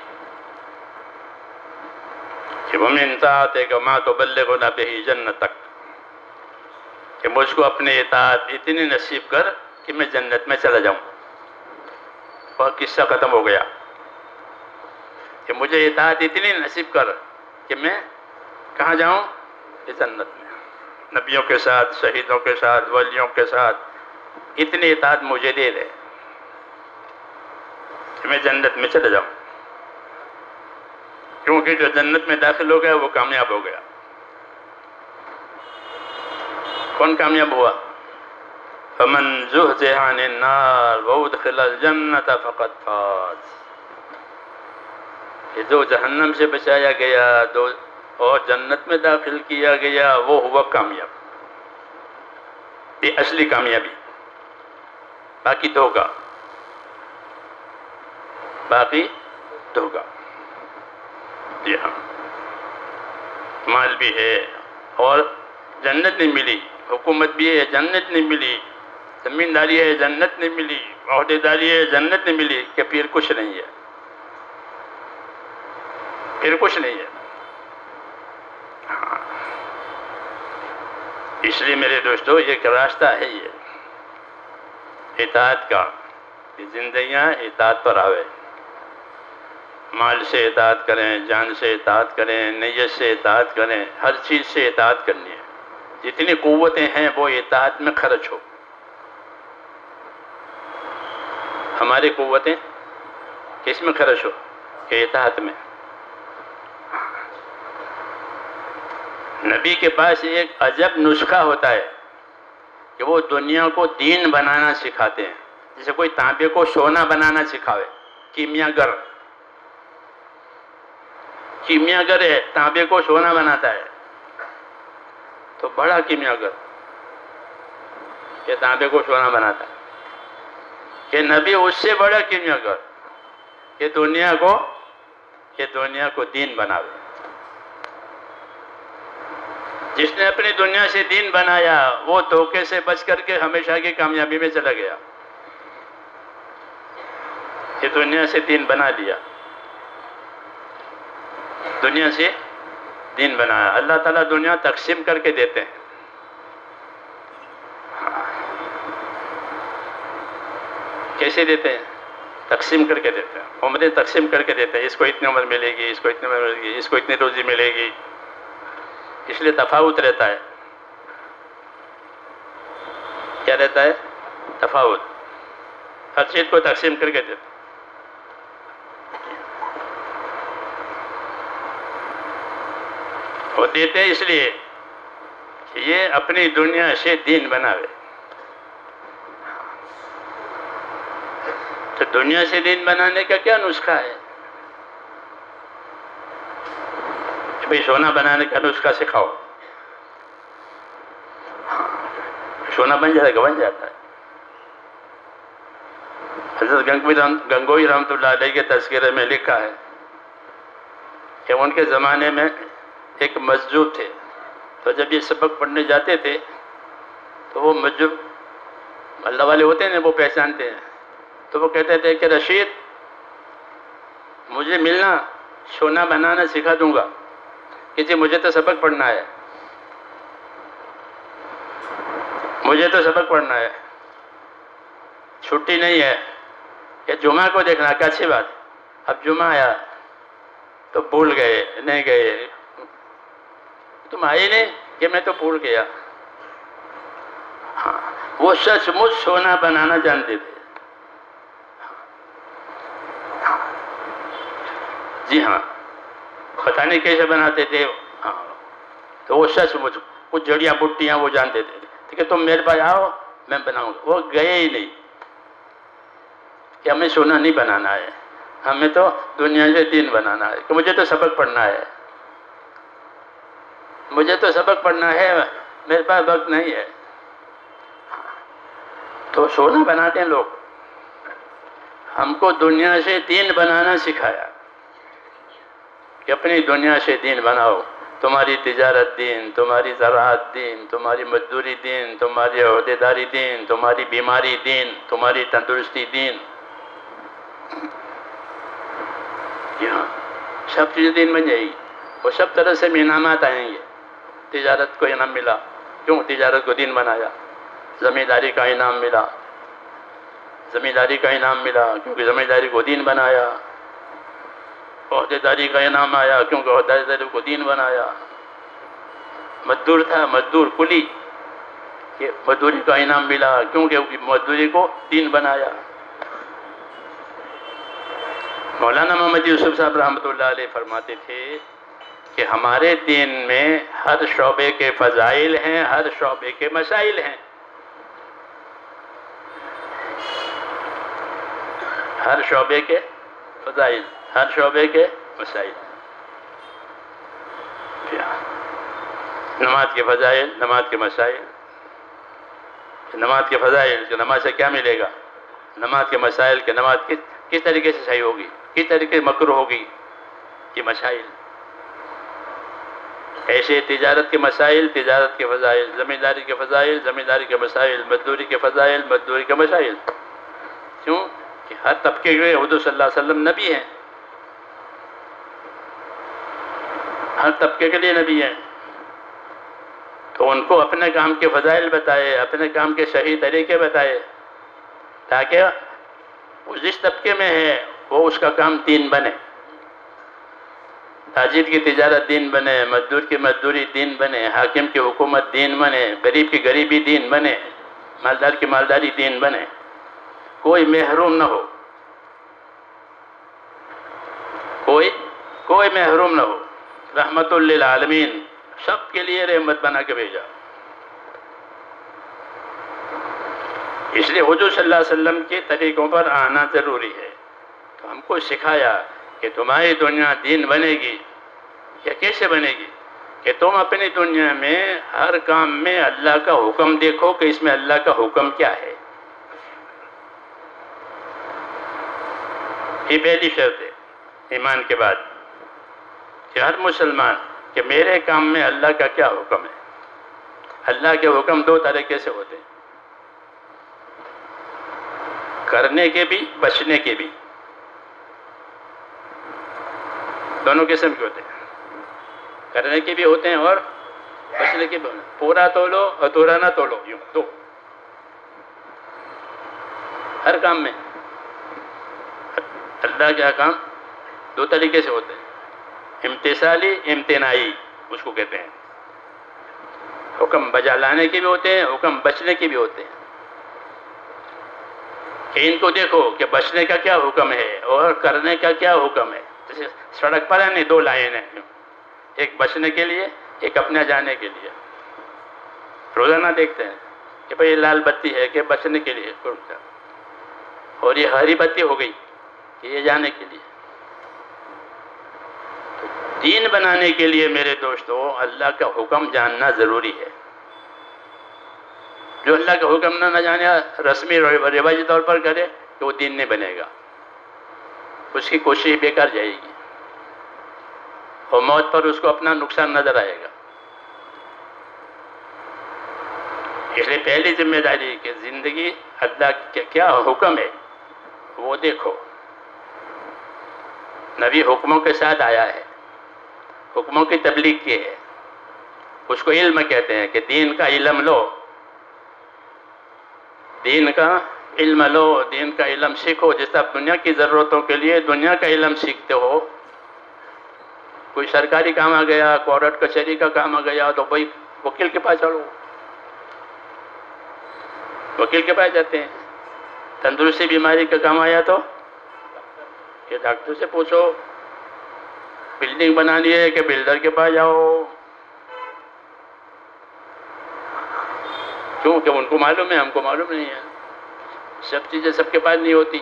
کہ وَمِن طَاعَتِكَ مَا تُبَلِّغُنَا بِهِ جَنَّتَكَ، کہ مجھ کو اپنے اطاعت اتنی نصیب کر کہ میں جنت میں چلا جاؤں. اور قصہ ختم ہو گیا کہ مجھے اطاعت اتنی نصیب کر کہ میں کہاں جاؤں؟ کہ جنت میں. نبیوں کے ساتھ، شہیدوں کے ساتھ، ولیوں کے ساتھ اتنی اطاعت مجھے دے دے کہ میں جنت میں چلا جاؤں. کیونکہ جو جنت میں داخل ہو گیا وہ کامیاب ہو گیا. کون کامیاب ہوا؟ فَمَنْ زُحْزِحَ عَنِ النَّارِ وَأُدْخِلَ الْجَنَّةَ فَقَدْ فَازَ، کہ جو جہنم سے بچایا گیا دو اور جنت میں داخل کیا گیا وہ ہوا کامیاب. یہ اصلی کامیابی. باقی دھوکا، باقی دھوکا. جی ہاں مال بھی ہے اور جنت نہیں ملی، حکومت بھی ہے جنت نہیں ملی، زمینداری ہے جنت نہیں ملی، عہدے داری ہے جنت نہیں ملی، کہ پھر کچھ نہیں ہے. پھر کچھ نہیں ہے. ہاں اس لیے میرے دوستو یہ ایک راستہ ہے یہ اطاعت کا. یہ زندگیاں اطاعت پر آوے. مال سے اطاعت کریں، جان سے اطاعت کریں، نیت سے اطاعت کریں، ہر چیز سے اطاعت کرنی ہے. جتنی قوتیں ہیں وہ اطاعت میں خرچ ہو. ہماری قوتیں کس میں خرچ ہو؟ کہ اطاعت میں. نبی کے پاس ایک عجب نسخہ ہوتا ہے کہ وہ دنیا کو دین بنانا سکھاتے ہیں. جیسے کوئی تانبے کو سونا بنانا سکھاوے. کیمیا گر کیمیا گر ہے، تانبے کو سونا بناتا ہے تو بڑا کیمیا گر کہ تانبے کو سونا بناتا ہے. کہ نبی اس سے بڑا کیمیا گر کہ دنیا کو کہ دنیا کو دین بناوے. جس نے اپنی دنیا سے دین بنایا وہ دھوکے سے بچ کر کے ہمیشہ کی کامیابی میں چلا گیا. یہ دنیا سے دین بنا لیا، دنیا سے دین بنایا. اللہ تعالیٰ دنیا تقسیم کر کے دیتے ہیں. کیسے دیتے ہیں؟ تقسیم کر کے دیتے ہیں. عمریں تقسیم کر کے دیتے ہیں. اس کو اتنی عمر ملے گی، اس کو اتنی عمر ملے گی، اس کو اتنی روزی ملے گی. اس لیے تفاوت رہتا ہے. کیا رہتا ہے؟ تفاوت. ہر چیز کو تقسیم کر کے دیتے ہیں. وہ دیتے ہیں اس لیے کہ یہ اپنی دنیا سے دین بناوے. تو دنیا سے دین بنانے کا کیا نسخہ ہے؟ بھئی سونا بنانے کا نسخہ سکھاؤ. سونا بن جائے گا، بن جاتا ہے. حضرت گنگوئی رحمۃ اللہ علیہ کے تذکرے میں لکھا ہے کہ ان کے زمانے میں ایک مجذوب تھے. تو جب یہ سبق پڑھنے جاتے تھے تو وہ مجذوب اللہ والے ہوتے ہیں، وہ پہچانتے ہیں. تو وہ کہتے تھے کہ رشید مجھے ملنا، سونا بنانا سکھا دوں گا. کہ جی مجھے تو سبق پڑھنا ہے، مجھے تو سبق پڑھنا ہے، چھٹی نہیں ہے. کہ جمعہ کو دیکھنا کہ اچھی بات. اب جمعہ آیا تو بھول گئے، نہیں گئے. تم آئے نہیں کہ میں تو بھول گیا. ہاں وہ سچ مچ سونا بنانا جانتے تھے. جی ہاں، پتہ نہیں کیسے بناتے تھے. ہاں تو وہ سچ مچ کچھ جڑیاں بوٹیاں وہ جانتے تھے. ٹھیک ہے تم میرے پاس آؤ میں بناؤں گا. وہ گئے ہی نہیں کہ ہمیں سونا نہیں بنانا ہے، ہمیں تو دنیا سے دین بنانا ہے. کہ مجھے تو سبق پڑھنا ہے، مجھے تو سبق پڑھنا ہے، میرے پاس وقت نہیں ہے. تو سونا بناتے ہیں لوگ. ہم کو دنیا سے دین بنانا سکھایا کہ اپنی دنیا سے دین بناؤ. تمہاری تجارت دین، تمہاری زراعت دین، تمہاری مزدوری دین، تمہاری عہدیداری دین، تمہاری بیماری دین، تمہاری تندرستی دین. یہاں سب چیزیں دین بن جائے گی. وہ سب طرح سے انعامات آئیں گے. تجارت کو انعام ملا، کیوں؟ تجارت کو دین بنایا. زمینداری کا انعام ملا، زمینداری کا انعام ملا کیونکہ زمینداری کو دین بنایا. عہدیداری کا انعام آیا کیونکہ عہدیداری کو دین بنایا. مزدور تھا، مزدور کلی، کہ مزدوری کا انعام ملا کیونکہ مزدوری کو دین بنایا. مولانا محمد یوسف صاحب رحمۃ اللہ علیہ فرماتے تھے کہ ہمارے دین میں ہر شعبے کے فضائل ہیں، ہر شعبے کے مسائل ہیں. ہر شعبے کے فضائل، ہر شعبے کے مسائل. نماز کے فضائل، نماز کے مسائل. نماز کے فضائل کہ نماز سے کیا ملے گا، نماز کے مسائل کہ نماز کس کس طریقے سے صحیح ہوگی، کس طریقے سے مکروہ ہوگی. یہ مسائل. ایسے تجارت کے مسائل، تجارت کے فضائل، زمینداری کے فضائل، زمینداری کے مسائل، مزدوری کے فضائل، مزدوری کے مسائل. کیوں کہ ہر طبقے کے حضور صلی اللہ علیہ وسلم نبی ہیں، ہر طبقے کے لیے نبی ہیں. تو ان کو اپنے کام کے فضائل بتائے، اپنے کام کے صحیح طریقے بتائے تاکہ وہ جس طبقے میں ہے وہ اس کا کام دین بنے. تاجر کی تجارت دین بنے، مزدور کی مزدوری دین بنے، حاکم کی حکومت دین بنے، غریب کی غریبی دین بنے، مالدار کی مالداری دین بنے. کوئی محروم نہ ہو، کوئی کوئی محروم نہ ہو. رحمت للعالمین، سب کے لیے رحمت بنا کے بھیجا. اس لیے حضور صلی اللہ علیہ وسلم کے طریقوں پر آنا ضروری ہے. تو ہم کو سکھایا کہ تمہاری دنیا دین بنے گی. یا کیسے بنے گی؟ کہ تم اپنی دنیا میں ہر کام میں اللہ کا حکم دیکھو کہ اس میں اللہ کا حکم کیا ہے. یہ پہلی شرط ہے ایمان کے بعد کہ ہر مسلمان کہ میرے کام میں اللہ کا کیا حکم ہے. اللہ کے حکم دو طریقے سے ہوتے ہیں، کرنے کے بھی بچنے کے بھی، دونوں قسم کے ہوتے ہیں، کرنے کے بھی ہوتے ہیں اور بچنے کے بھی ہوتے ہیں۔ پورا تولو ادھورا نہ تولو، یوں دو، ہر کام میں اللہ کے احکام دو طریقے سے ہوتے ہیں، امتثالی امتناعی اس کو کہتے ہیں۔ حکم بجا لانے کے بھی ہوتے ہیں، حکم بچنے کے بھی ہوتے ہیں، کہ ان کو دیکھو کہ بچنے کا کیا حکم ہے اور کرنے کا کیا حکم ہے۔ جیسے سڑک پر ہے نہیں، دو لائن ہیں، ایک بچنے کے لیے ایک اپنے جانے کے لیے، روزانہ دیکھتے ہیں کہ بھئی لال بتی ہے کہ بچنے کے لیے، اور یہ ہری بتی ہو گئی کہ یہ جانے کے لیے۔ دین بنانے کے لیے میرے دوستو اللہ کا حکم جاننا ضروری ہے۔ جو اللہ کا حکم نہ نہ جانے، رسمی روایتی طور پر کرے تو وہ دین نہیں بنے گا، اس کی کوشش بیکار جائے گی، اور موت پر اس کو اپنا نقصان نظر آئے گا۔ اس لیے پہلی ذمہ داری کہ زندگی اللہ کا کیا حکم ہے وہ دیکھو۔ نبی حکموں کے ساتھ آیا ہے، حکموں کی تبلیغ کی ہے، اس کو علم کہتے ہیں کہ دین کا علم لو، دین کا علم لو، دین کا علم سیکھو۔ جس طرح دنیا کی ضرورتوں کے لیے دنیا کا علم سیکھتے ہو، کوئی سرکاری کام آ گیا، کورٹ کچہری کا کام آ گیا تو بھائی وکیل کے پاس چلو، وکیل کے پاس جاتے ہیں۔ تندرستی بیماری کا کام آیا تو کہ ڈاکٹر سے پوچھو، بلڈنگ بنانی ہے کہ بلڈر کے پاس جاؤ، کیوں کہ ان کو معلوم ہے، ہم کو معلوم نہیں ہے، سب چیزیں سب کے پاس نہیں ہوتی۔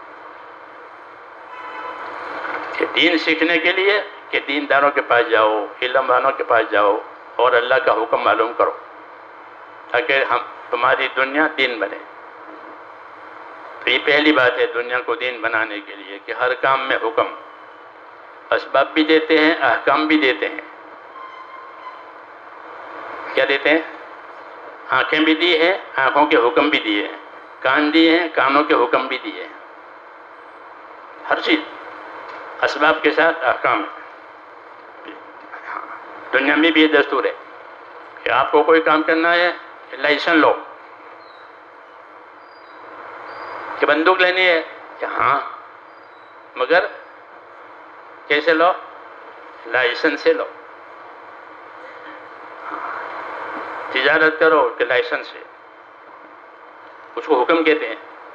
کہ دین سیکھنے کے لیے کہ دینداروں کے پاس جاؤ، علم والوں کے پاس جاؤ اور اللہ کا حکم معلوم کرو، تاکہ ہم تمہاری دنیا دین بنے۔ تو یہ پہلی بات ہے دنیا کو دین بنانے کے لیے، کہ ہر کام میں حکم، اسباب بھی دیتے ہیں، احکام بھی دیتے ہیں۔ کیا دیتے ہیں؟ آنکھیں بھی دی ہیں، آنکھوں کے حکم بھی دیے ہیں، کان دیے ہیں، کانوں کے حکم بھی دیے ہیں، ہر چیز اسباب کے ساتھ احکام ہے۔ دنیا میں بھی یہ دستور ہے کہ آپ کو کوئی کام کرنا ہے لائسنس لو، کہ بندوق لینی ہے کہ ہاں، مگر کیسے لو؟ لائسنس سے لو۔ تجارت کرو کہ لائسنس سے، اس کو حکم کہتے ہیں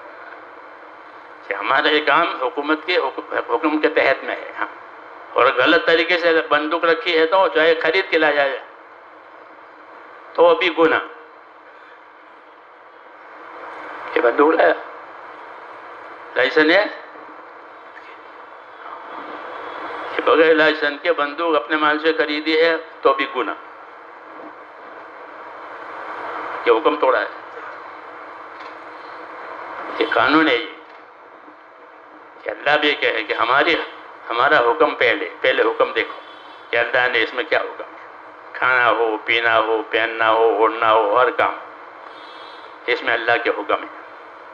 کہ ہمارا یہ کام حکومت کے حکم کے تحت میں ہے۔ ہاں، اور غلط طریقے سے بندوق رکھی ہے تو چاہے خرید کے لایا جائے تو وہ بھی گناہ، کہ بندوق لایا، لائسنس ہے کہ بغیر لائسنس کے بندوق اپنے مال سے خریدی ہے تو بھی گناہ، کہ حکم توڑا ہے۔ یہ قانون ہے، یہ کہ اللہ بھی کہے کہ ہماری ہمارا حکم پہلے پہلے حکم دیکھو کہ اللہ نے اس میں کیا حکم ہے۔ کھانا ہو، پینا ہو، پہننا ہو، اوڑھنا ہو، ہر کام اس میں اللہ کے حکم ہے۔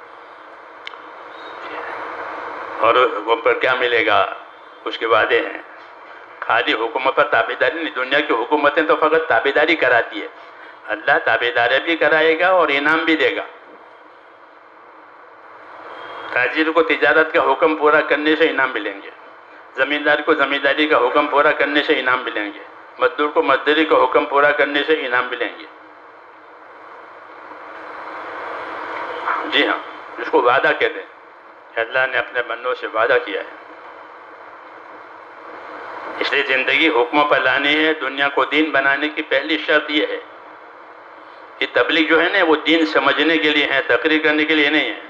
اور حکم پر کیا ملے گا، اس کے وعدے ہیں۔ خالی حکومت پر تابعداری نہیں، دنیا کی حکومتیں تو فقط تابعداری کراتی ہے، اللہ تابعداری بھی کرائے گا اور انعام بھی دے گا۔ تاجر کو تجارت کا حکم پورا کرنے سے انعام ملیں گے، زمیندار کو زمینداری کا حکم پورا کرنے سے انعام ملیں گے، مزدور کو مزدوری کا حکم پورا کرنے سے انعام ملیں گے۔ جی ہاں، اس کو وعدہ کہتے ہیں کہ اللہ نے اپنے بندوں سے وعدہ کیا ہے۔ اس لیے زندگی حکموں پر لانی ہے۔ دنیا کو دین بنانے کی پہلی شرط یہ ہے کہ تبلیغ جو ہے نا وہ دین سمجھنے کے لیے ہے، تقریر کرنے کے لیے نہیں ہے۔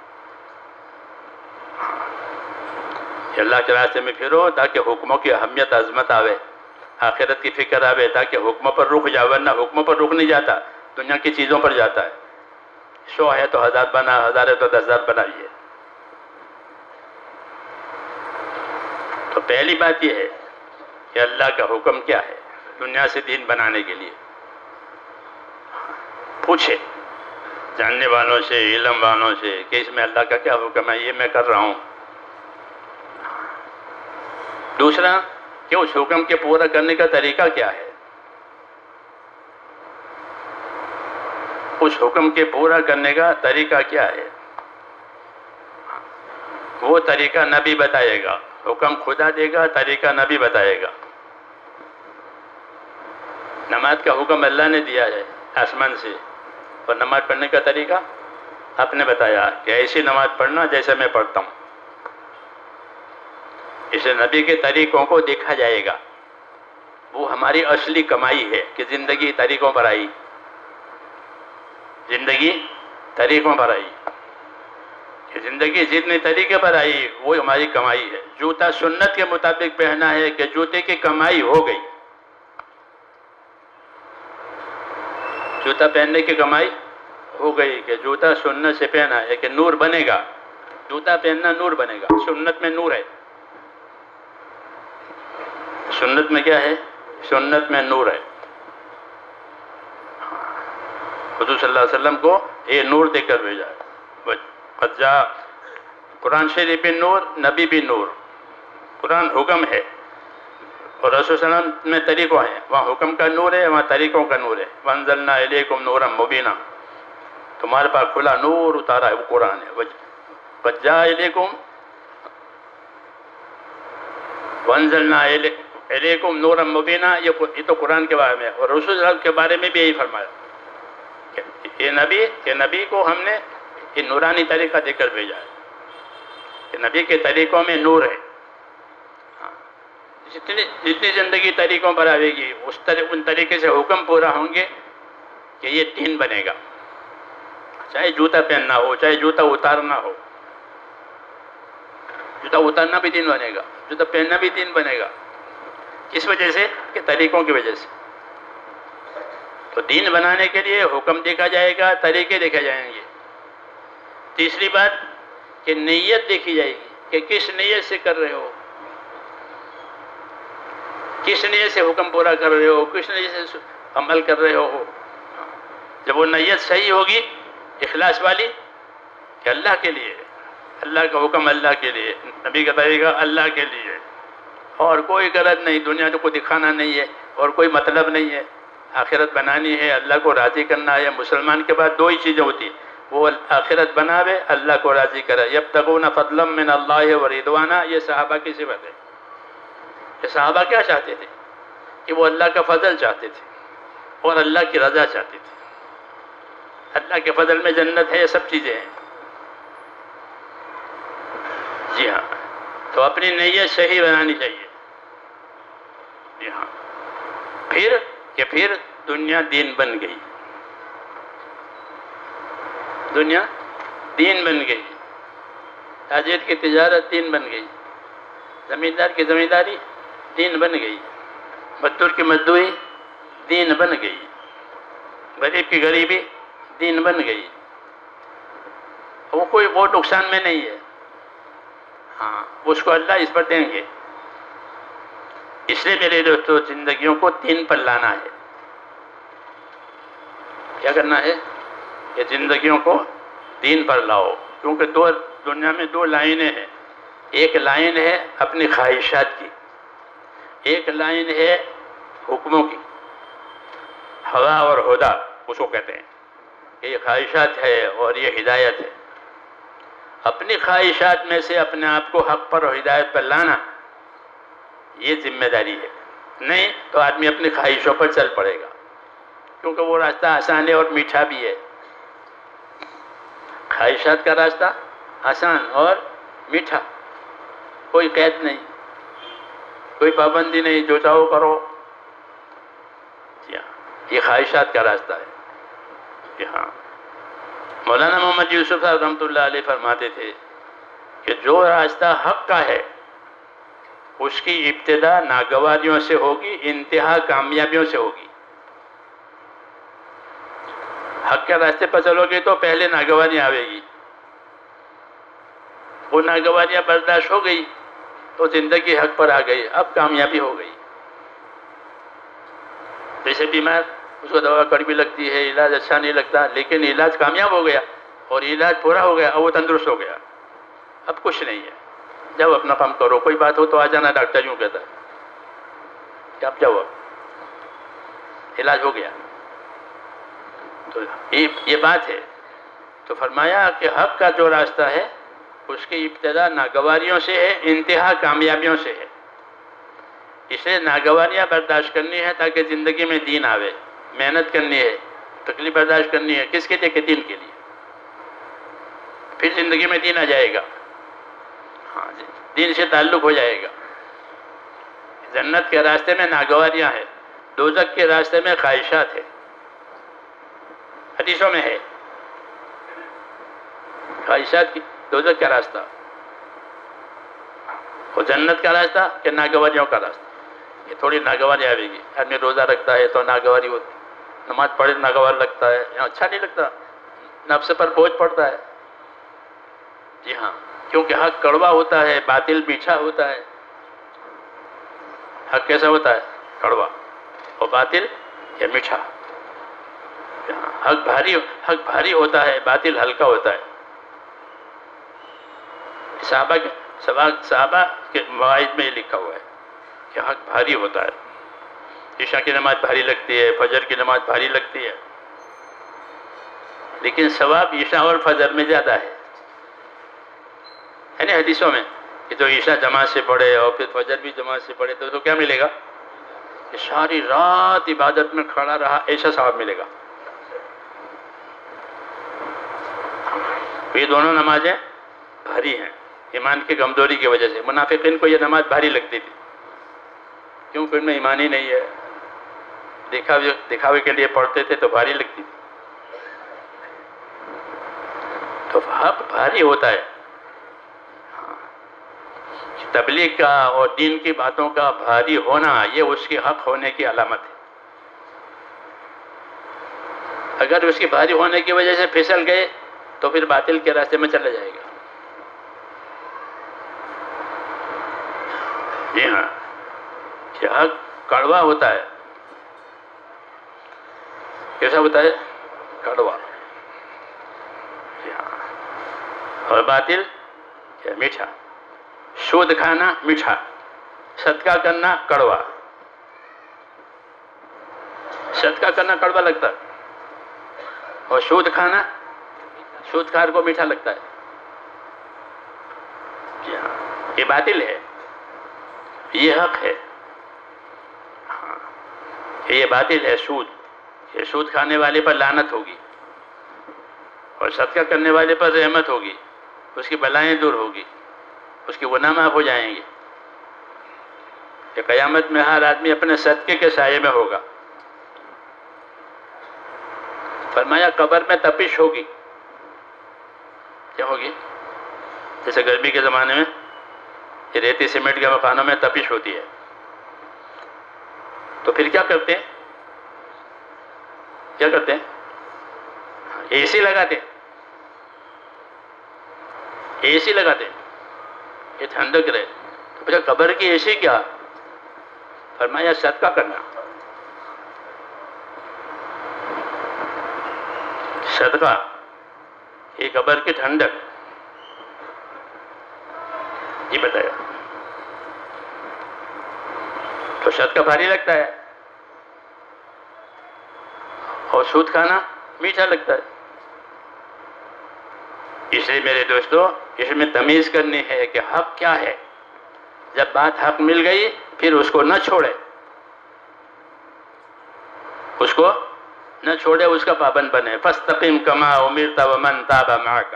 کہ اللہ کے راستے میں پھرو تاکہ حکموں کی اہمیت عظمت آوے، آخرت کی فکر آوے، تاکہ حکموں پر رک جاؤ، ورنہ حکموں پر رک نہیں جاتا، دنیا کی چیزوں پر جاتا ہے۔ سو ہے تو ہزار بنا، ہزار ہے تو دس ہزار بنائیے۔ تو پہلی بات یہ ہے کہ اللہ کا حکم کیا ہے دنیا سے دین بنانے کے لیے۔ پوچھے جاننے والوں سے، علم والوں سے کہ اس میں اللہ کا کیا حکم ہے، یہ میں کر رہا ہوں۔ دوسرا کہ اس حکم کے پورا کرنے کا طریقہ کیا ہے، اس حکم کے پورا کرنے کا طریقہ کیا ہے، وہ طریقہ نبی بتائے گا۔ حکم خدا دے گا، طریقہ نبی بتائے گا۔ نماز کا حکم اللہ نے دیا ہے آسمان سے، اور نماز پڑھنے کا طریقہ آپ نے بتایا کہ ایسی نماز پڑھنا جیسے میں پڑھتا ہوں۔ اسے نبی کے طریقوں کو دیکھا جائے گا، وہ ہماری اصلی کمائی ہے کہ زندگی طریقوں پر آئی، زندگی طریقوں پر آئی، کہ زندگی جتنے طریقے پر آئی وہ ہماری کمائی ہے۔ جوتا سنت کے مطابق پہنا ہے کہ جوتے کی کمائی ہو گئی، جوتا پہننے کی کمائی ہو گئی کہ جوتا سنت سے پہنا ہے کہ نور بنے گا، جوتا پہننا نور بنے گا، سنت میں نور ہے۔ سنت میں کیا ہے؟ سنت میں نور ہے۔ حضور صلی اللہ علیہ وسلم کو یہ نور دے کر بھیجا ہے۔ قد جاء، قرآن شریف بھی نور، نبی بھی نور۔ قرآن حکم ہے اور رسول صلی اللہ علیہ وسلم میں طریقوں ہیں، وہاں حکم کا نور ہے، وہاں طریقوں کا نور ہے۔ وَأَنزَلْنَا إِلَيْكُمْ نُورًا مُبِينًا، تمہارے پاس کھلا نور اتارا ہے، وہ قرآن ہے۔ قد جاء إِلَيْكُمْ وَأَنزَلْنَا إِلَيْكُمْ نُورًا مُبِينًا، یہ تو قرآن کے بارے میں، اور رسول صلی اللہ علیہ وسلم کے بارے میں بھی یہی فرمایا کہ یہ نبی کہ نبی کو ہم نے یہ نورانی طریقہ دے کر بھیجا ہے، کہ نبی کے طریقوں میں نور ہے۔ جتنی جتنی زندگی طریقوں پر آئے گی اس طرح ان طریقے سے حکم پورا ہوں گے کہ یہ دین بنے گا، چاہے جوتا پہننا ہو، چاہے جوتا اتارنا ہو۔ جوتا اتارنا بھی دین بنے گا، جوتا پہننا بھی دین بنے گا۔ کس وجہ سے؟ کہ طریقوں کی وجہ سے۔ تو دین بنانے کے لیے حکم دیکھا جائے گا، طریقے دیکھے جائیں گے۔ تیسری بات کہ نیت دیکھی جائے گی کہ کس نیت سے کر رہے ہو، کس نیت سے حکم پورا کر رہے ہو، کس نیت سے عمل کر رہے ہو۔ جب وہ نیت صحیح ہوگی، اخلاص والی، کہ اللہ کے لیے، اللہ کا حکم اللہ کے لیے، نبی کا طریقہ اللہ کے لیے، اور کوئی غرض نہیں، دنیا کو دکھانا نہیں ہے، اور کوئی مطلب نہیں ہے، آخرت بنانی ہے، اللہ کو راضی کرنا ہے۔ مسلمان کے بعد دو ہی چیزیں ہوتی ہیں، وہ آخرت بناوے، اللہ کو راضی کرے۔ یبتغون فضلا من اللہ ورضوانا، یہ صحابہ کی صفت ہے۔ کہ صحابہ کیا چاہتے تھے؟ کہ وہ اللہ کا فضل چاہتے تھے اور اللہ کی رضا چاہتے تھے۔ اللہ کے فضل میں جنت ہے، یہ سب چیزیں ہیں۔ جی ہاں، تو اپنی نیت صحیح بنانی چاہیے۔ جی ہاں، پھر کہ پھر دنیا دین بن گئی، دنیا دین بن گئی، تاجر کی تجارت دین بن گئی، زمیندار کی زمینداری دین بن گئی، مزدور کی مزدوری دین بن گئی، غریب کی غریبی دین بن گئی۔ وہ کوئی وہ نقصان میں نہیں ہے، ہاں اس کو اللہ اس پر دیں گے۔ اس لیے میرے دوستوں زندگیوں کو دین پر لانا ہے۔ کیا کرنا ہے؟ کہ زندگیوں کو دین پر لاؤ، کیونکہ دو دنیا میں دو لائنیں ہیں۔ ایک لائن ہے اپنی خواہشات کی، ایک لائن ہے حکموں کی، ہوا اور ہدا اس کو کہتے ہیں کہ یہ خواہشات ہے اور یہ ہدایت ہے۔ اپنی خواہشات میں سے اپنے آپ کو حق پر اور ہدایت پر لانا یہ ذمہ داری ہے، نہیں تو آدمی اپنی خواہشوں پر چل پڑے گا، کیونکہ وہ راستہ آسان ہے اور میٹھا بھی ہے۔ خواہشات کا راستہ آسان اور میٹھا، کوئی قید نہیں، کوئی پابندی نہیں، جو چاہو کرو۔ جی ہاں، یہ خواہشات کا راستہ ہے۔ جی ہاں، مولانا محمد یوسف صاحب رحمۃ اللہ علیہ فرماتے تھے کہ جو راستہ حق کا ہے اس کی ابتدا ناگواریوں سے ہوگی، انتہا کامیابیوں سے ہوگی۔ حق کے راستے پر چلو گے تو پہلے ناگواری آئے گی، وہ ناگواریاں برداشت ہو گئی تو زندگی حق پر آ گئی، اب کامیابی ہو گئی۔ جیسے بیمار اس کو دوا کڑوی لگتی ہے، علاج اچھا نہیں لگتا، لیکن علاج کامیاب ہو گیا اور علاج پورا ہو گیا اور وہ تندرست ہو گیا. اب کچھ نہیں ہے، جاؤ اپنا کام کرو، کوئی بات ہو تو آ جانا، ڈاکٹر یوں کہتا ہے کہ اب جاؤ، اب علاج ہو گیا. تو یہ یہ بات ہے. تو فرمایا کہ حق کا جو راستہ ہے اس کی ابتدا ناگواریوں سے ہے، انتہا کامیابیوں سے ہے. اسے ناگواریاں برداشت کرنی ہے تاکہ زندگی میں دین آوے، محنت کرنی ہے، تکلیف برداشت کرنی ہے. کس کے لیے؟ کہ دین کے لیے. پھر زندگی میں دین آ جائے گا، ہاں جی، دین سے تعلق ہو جائے گا. جنت کے راستے میں ناگواریاں ہیں، دوزخ کے راستے میں خواہشات ہے. حدیثوں میں ہے خواہشات کی دوزخ کا راستہ اور جنت کا راستہ کہ ناگواریوں کا راستہ. یہ تھوڑی ناگواری آئے گی. آدمی روزہ رکھتا ہے تو ناگواری ہوتی، نماز پڑھے ناگوار لگتا ہے، اچھا نہیں لگتا، نفس پر بوجھ پڑتا ہے. جی ہاں، کیونکہ حق کڑوا ہوتا ہے، باطل میٹھا ہوتا ہے. حق کیسا ہوتا ہے؟ کڑوا، اور باطل یا میٹھا. حق بھاری حق بھاری ہوتا ہے، باطل ہلکا ہوتا ہے. صحابہ کے صحابہ کے مواعظ میں یہ لکھا ہوا ہے کہ حق بھاری ہوتا ہے. عشاء کی نماز بھاری لگتی ہے، فجر کی نماز بھاری لگتی ہے، لیکن ثواب عشاء اور فجر میں زیادہ ہے. ہے نا حدیثوں میں کہ جو عشاء جماعت سے پڑھے اور پھر فجر بھی جماعت سے پڑھے تو اس کو کیا ملے گا؟ کہ ساری رات عبادت میں کھڑا رہا، ایسا ثواب ملے گا. یہ دونوں نمازیں بھاری ہیں ایمان کی کمزوری کی وجہ سے. منافقین کو یہ نماز بھاری لگتی تھی، کیوں؟ پھر میں ایمان ہی نہیں ہے، دکھاوے دکھاوے کے لیے پڑھتے تھے تو بھاری لگتی تھی. تو حق بھاری ہوتا ہے. تبلیغ کا اور دین کی باتوں کا بھاری ہونا یہ اس کے حق ہونے کی علامت ہے. اگر اس کی بھاری ہونے کی وجہ سے پھسل گئے تو پھر باطل کے راستے میں چلا جائے گا. جی ہاں، کہ حق کڑوا ہوتا ہے. کیسا ہوتا ہے؟ کڑوا. جی ہاں، اور باطل کیا؟ میٹھا. سود کھانا میٹھا، صدقہ کرنا کڑوا. صدقہ کرنا کڑوا لگتا ہے اور سود کھانا سود کھار کو میٹھا لگتا ہے. جی ہاں، یہ باطل ہے، یہ حق ہے. ہاں، یہ باطل ہے سود. یہ سود کھانے والے پر لعنت ہوگی اور صدقہ کرنے والے پر رحمت ہوگی، اس کی بلائیں دور ہوگی، اس کے گناہ معاف ہو جائیں گے. کہ قیامت میں ہر آدمی اپنے صدقے کے سائے میں ہوگا. فرمایا قبر میں تپش ہوگی. کیا ہوگی؟ جیسے گرمی کے زمانے میں یہ ریتی سیمنٹ کے مکانوں میں تپش ہوتی ہے، تو پھر کیا کرتے ہیں؟ کیا کرتے ہیں؟ اے سی لگاتے ہیں. اے سی لگاتے ہیں یہ ٹھنڈک رہے. تو پھر قبر کی اے سی کیا؟ فرمایا صدقہ کرنا. صدقہ یہ قبر کی ٹھنڈک. یہ بتایا تو صدقہ بھاری لگتا ہے اور سود کھانا میٹھا لگتا ہے. اس لیے میرے دوستو اس میں تمیز کرنی ہے کہ حق کیا ہے. جب بات حق مل گئی پھر اس کو نہ چھوڑے، اس کو نہ چھوڑے، اس کا پابند بنے. فاستقم کما امرت ومن تاب معک.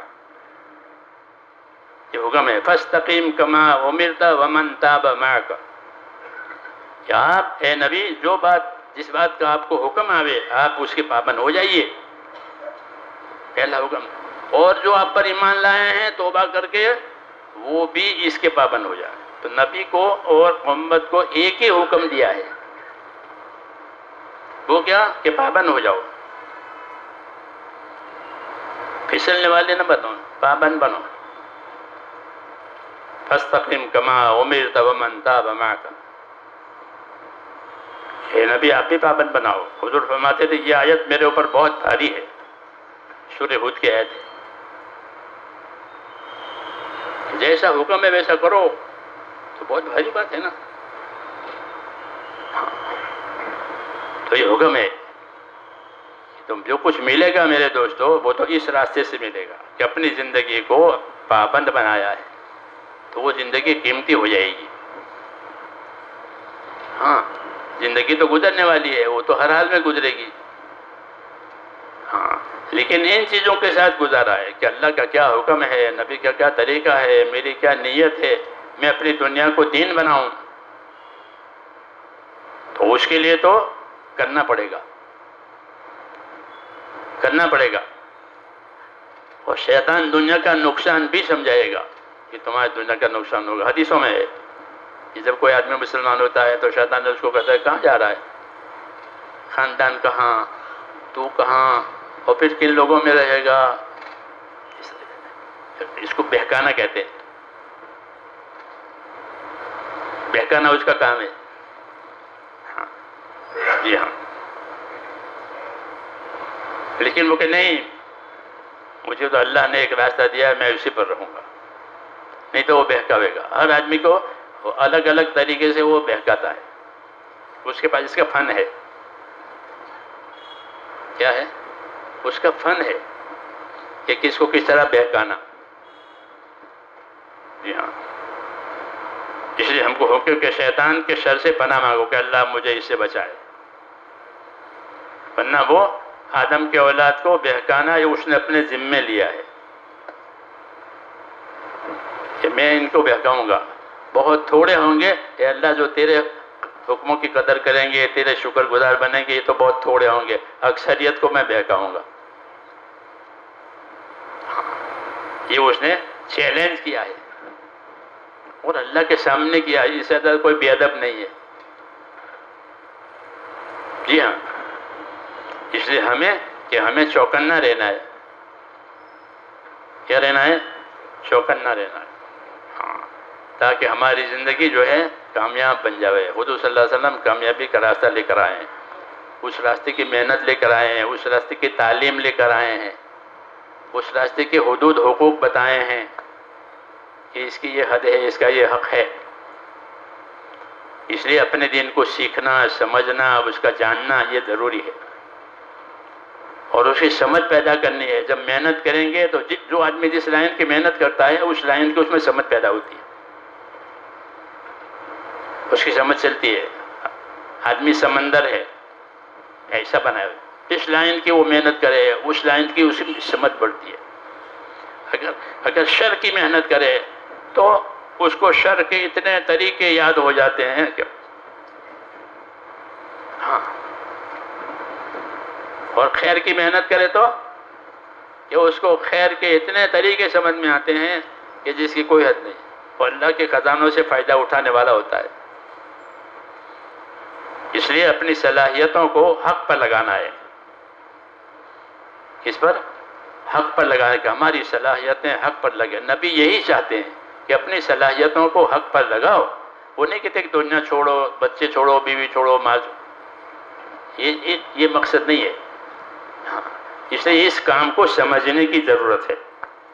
یہ حکم ہے، فاستقم کما امرت ومن تاب معک. کہ آپ اے نبی جو بات جس بات کا آپ کو حکم آوے آپ اس کے پابند ہو جائیے. پہلا حکم. اور جو آپ پر ایمان لائے ہیں توبہ کر کے وہ بھی اس کے پابند ہو جائے. تو نبی کو اور محمد کو ایک ہی حکم دیا ہے، وہ کیا؟ کہ پابند ہو جاؤ. پھسلنے والے نہ بنو، پابند بنو. فاستقم کما امرت ومن تاب معک. اے نبی آپ بھی پابند بناؤ. حضور فرماتے تھے یہ آیت میرے اوپر بہت بھاری ہے، سورہ ہود کی آیت ہے، جیسا حکم ہے ویسا کرو، تو بہت بھاری بات ہے نا. تو یہ حکم ہے. تو جو کچھ ملے گا میرے دوستو وہ تو اس راستے سے ملے گا کہ اپنی زندگی کو پابند بنایا ہے تو وہ زندگی قیمتی ہو جائے گی. ہاں زندگی تو گزرنے والی ہے، وہ تو ہر حال میں گزرے گی. ہاں لیکن ان چیزوں کے ساتھ گزارا ہے کہ اللہ کا کیا حکم ہے، نبی کا کیا طریقہ ہے، میری کیا نیت ہے، میں اپنی دنیا کو دین بناؤں، تو اس کے لیے تو کرنا پڑے گا کرنا پڑے گا. اور شیطان دنیا کا نقصان بھی سمجھائے گا کہ تمہارے دنیا کا نقصان ہوگا. حدیثوں میں ہے کہ جب کوئی آدمی مسلمان ہوتا ہے تو شیطان اس کو کہتا ہے کہاں جا رہا ہے، خاندان کہاں، تو کہاں، اور پھر کن لوگوں میں رہے گا. اس کو بہکانا کہتے ہیں، بہکانا اس کا کام ہے. ہاں جی ہاں. لیکن وہ کہ نہیں، مجھے تو اللہ نے ایک راستہ دیا ہے، میں اسی پر رہوں گا. نہیں تو وہ بہکاوے گا. ہر آدمی کو الگ الگ طریقے سے وہ بہکاتا ہے، اس کے پاس اس کا فن ہے. کیا ہے؟ اس کا فن ہے کہ کس کو کس طرح بہکانا. جی ہاں. اس لیے ہم کو حکم کہ شیطان کے شر سے پناہ مانگو کہ اللہ مجھے اس سے بچائے. ورنہ وہ آدم کے اولاد کو بہکانا یہ اس نے اپنے ذمے لیا ہے کہ میں ان کو بہکاؤں گا. بہت تھوڑے ہوں گے اے اللہ جو تیرے حکموں کی قدر کریں گے، تیرے شکر گزار بنیں گے، یہ تو بہت تھوڑے ہوں گے. اکثریت کو میں بہکاؤں گا. یہ اس نے چیلنج کیا ہے اور اللہ کے سامنے کیا ہے. اس سے زیادہ کوئی بے ادب نہیں ہے. جی ہاں. اس لیے ہمیں کہ ہمیں چوکنا رہنا ہے. کیا رہنا ہے؟ چوکنا رہنا ہے. ہاں تاکہ ہماری زندگی جو ہے کامیاب بن جائے. حضور صلی اللہ علیہ وسلم کامیابی کا راستہ لے کر آئے ہیں، اس راستے کی محنت لے کر آئے ہیں، اس راستے کی تعلیم لے کر آئے ہیں، اس راستے کے حدود حقوق بتائے ہیں کہ اس کی یہ حد ہے، اس کا یہ حق ہے. اس لیے اپنے دین کو سیکھنا، سمجھنا، اس کا جاننا یہ ضروری ہے اور اس کی سمجھ پیدا کرنی ہے. جب محنت کریں گے تو جو آدمی جس لائن کی محنت کرتا ہے اس لائن کی اس میں سمجھ پیدا ہوتی ہے، اس کی سمجھ چلتی ہے. آدمی سمندر ہے ایسا بنا ہے، اس لائن کی وہ محنت کرے اس لائن کی اس کی سمجھ بڑھتی ہے. اگر اگر شر کی محنت کرے تو اس کو شر کے اتنے طریقے یاد ہو جاتے ہیں کہ ہاں. اور خیر کی محنت کرے تو کہ اس کو خیر کے اتنے طریقے سمجھ میں آتے ہیں کہ جس کی کوئی حد نہیں، اور اللہ کے خزانوں سے فائدہ اٹھانے والا ہوتا ہے. اس لیے اپنی صلاحیتوں کو حق پر لگانا ہے. کس پر؟ حق پر لگانے کا. ہماری صلاحیتیں حق پر لگے. نبی یہی چاہتے ہیں کہ اپنی صلاحیتوں کو حق پر لگاؤ. وہ نہیں کہتے کہ دنیا چھوڑو، بچے چھوڑو، بیوی چھوڑو، مال چھوڑو. یہ یہ مقصد نہیں ہے. ہاں اس لیے اس کام کو سمجھنے کی ضرورت ہے.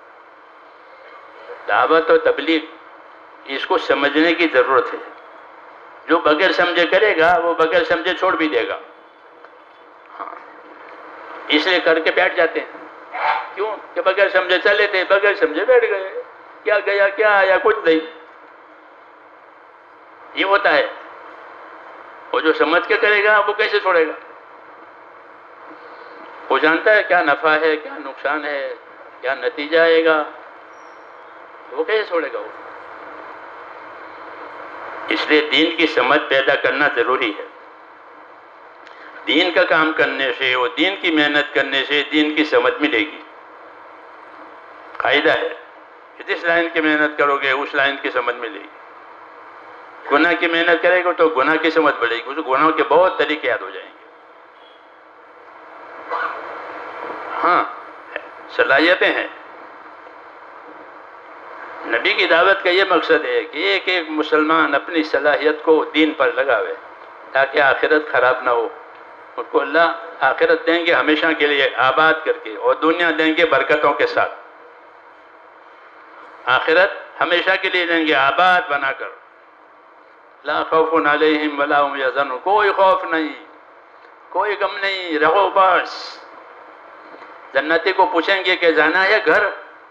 دعوت و تبلیغ اس کو سمجھنے کی ضرورت ہے. جو بغیر سمجھے کرے گا وہ بغیر سمجھے چھوڑ بھی دے گا. ہاں اس لیے کر کے بیٹھ جاتے ہیں. کیوں کہ بغیر سمجھے چلے تھے، بغیر سمجھے بیٹھ گئے. کیا گیا کیا آیا کچھ نہیں. یہ ہوتا ہے. وہ جو سمجھ کے کرے گا وہ کیسے چھوڑے گا؟ وہ جانتا ہے کیا نفع ہے، کیا نقصان ہے، کیا نتیجہ آئے گا. وہ کیسے چھوڑے گا وہ؟ اس لیے دین کی سمجھ پیدا کرنا ضروری ہے. دین کا کام کرنے سے اور دین کی محنت کرنے سے دین کی سمجھ ملے گی. قاعدہ ہے کہ جس لائن کی محنت کرو گے اس لائن کی سمجھ ملے گی. گناہ کی محنت کرے گا تو گناہ کی سمجھ بڑھے گی. اس گناہوں کے بہت طریقے یاد ہو جائیں گے. ہاں صلاحیتیں ہیں. نبی کی دعوت کا یہ مقصد ہے کہ ایک ایک مسلمان اپنی صلاحیت کو دین پر لگاوے. تاکہ آخرت خراب نہ ہو. ان کو اللہ آخرت دیں گے ہمیشہ کے لیے آباد کر کے، اور دنیا دیں گے برکتوں کے ساتھ. آخرت ہمیشہ کے لیے دیں گے آباد بنا کر. لا خوف علیہم ولا هم یحزنون، کوئی خوف نہیں، کوئی غم نہیں، رہو بس. جنتی کو پوچھیں گے کہ جانا ہے گھر،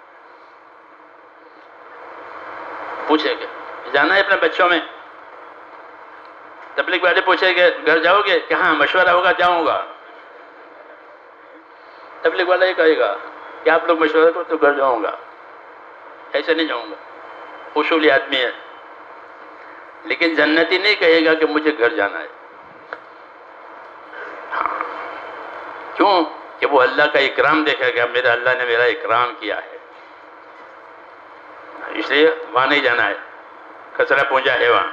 پوچھیں گے جانا ہے اپنے بچوں میں. تبلیغ والے پوچھیں گے گھر جاؤ گے کہ ہاں مشورہ ہوگا جاؤں گا. تبلیغ والا یہ کہے گا کہ آپ لوگ مشورہ کرو تو گھر جاؤں گا، ایسے نہیں جاؤں گا. اصولی آدمی ہے. لیکن جنتی نہیں کہے گا کہ مجھے گھر جانا ہے. کیوں؟ کہ وہ اللہ کا اکرام دیکھے گا، میرا اللہ نے میرا اکرام کیا ہے، اس لیے وہاں نہیں جانا ہے. کچرا پونجا ہے وہاں،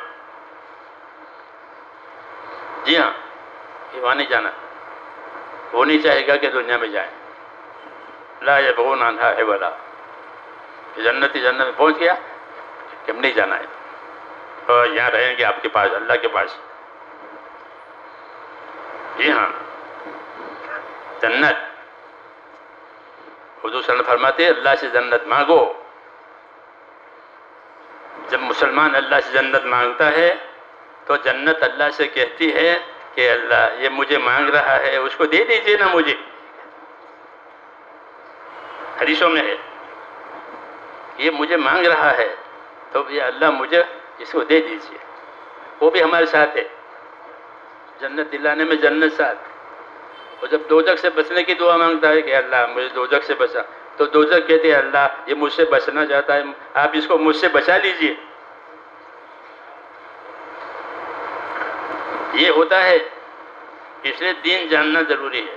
جی ہاں، یہ وہاں نہیں جانا. وہ نہیں چاہے گا کہ دنیا میں جائیں. لا یبغون عنہا حولا. جنتی جنت میں پہنچ گیا کہ ہم نہیں جانا ہے، اور یہاں رہیں گے آپ کے پاس، اللہ کے پاس. جی ہاں، جنت. حضور صلی اللہ علیہ وسلم فرماتے ہیں اللہ سے جنت مانگو. جب مسلمان اللہ سے جنت مانگتا ہے تو جنت اللہ سے کہتی ہے کہ اللہ یہ مجھے مانگ رہا ہے، اس کو دے دیجئے نا مجھے. حدیثوں میں ہے یہ مجھے مانگ رہا ہے تو یہ اللہ مجھے اس کو دے دیجئے. وہ بھی ہمارے ساتھ ہے، جنت دلانے میں جنت ساتھ. اور جب دوزخ سے بچنے کی دعا مانگتا ہے کہ اللہ مجھے دوزخ سے بچا، تو دوزخ کہتے ہیں اللہ یہ مجھ سے بچنا چاہتا ہے، آپ اس کو مجھ سے بچا لیجئے. یہ ہوتا ہے. اس لیے دین جاننا ضروری ہے.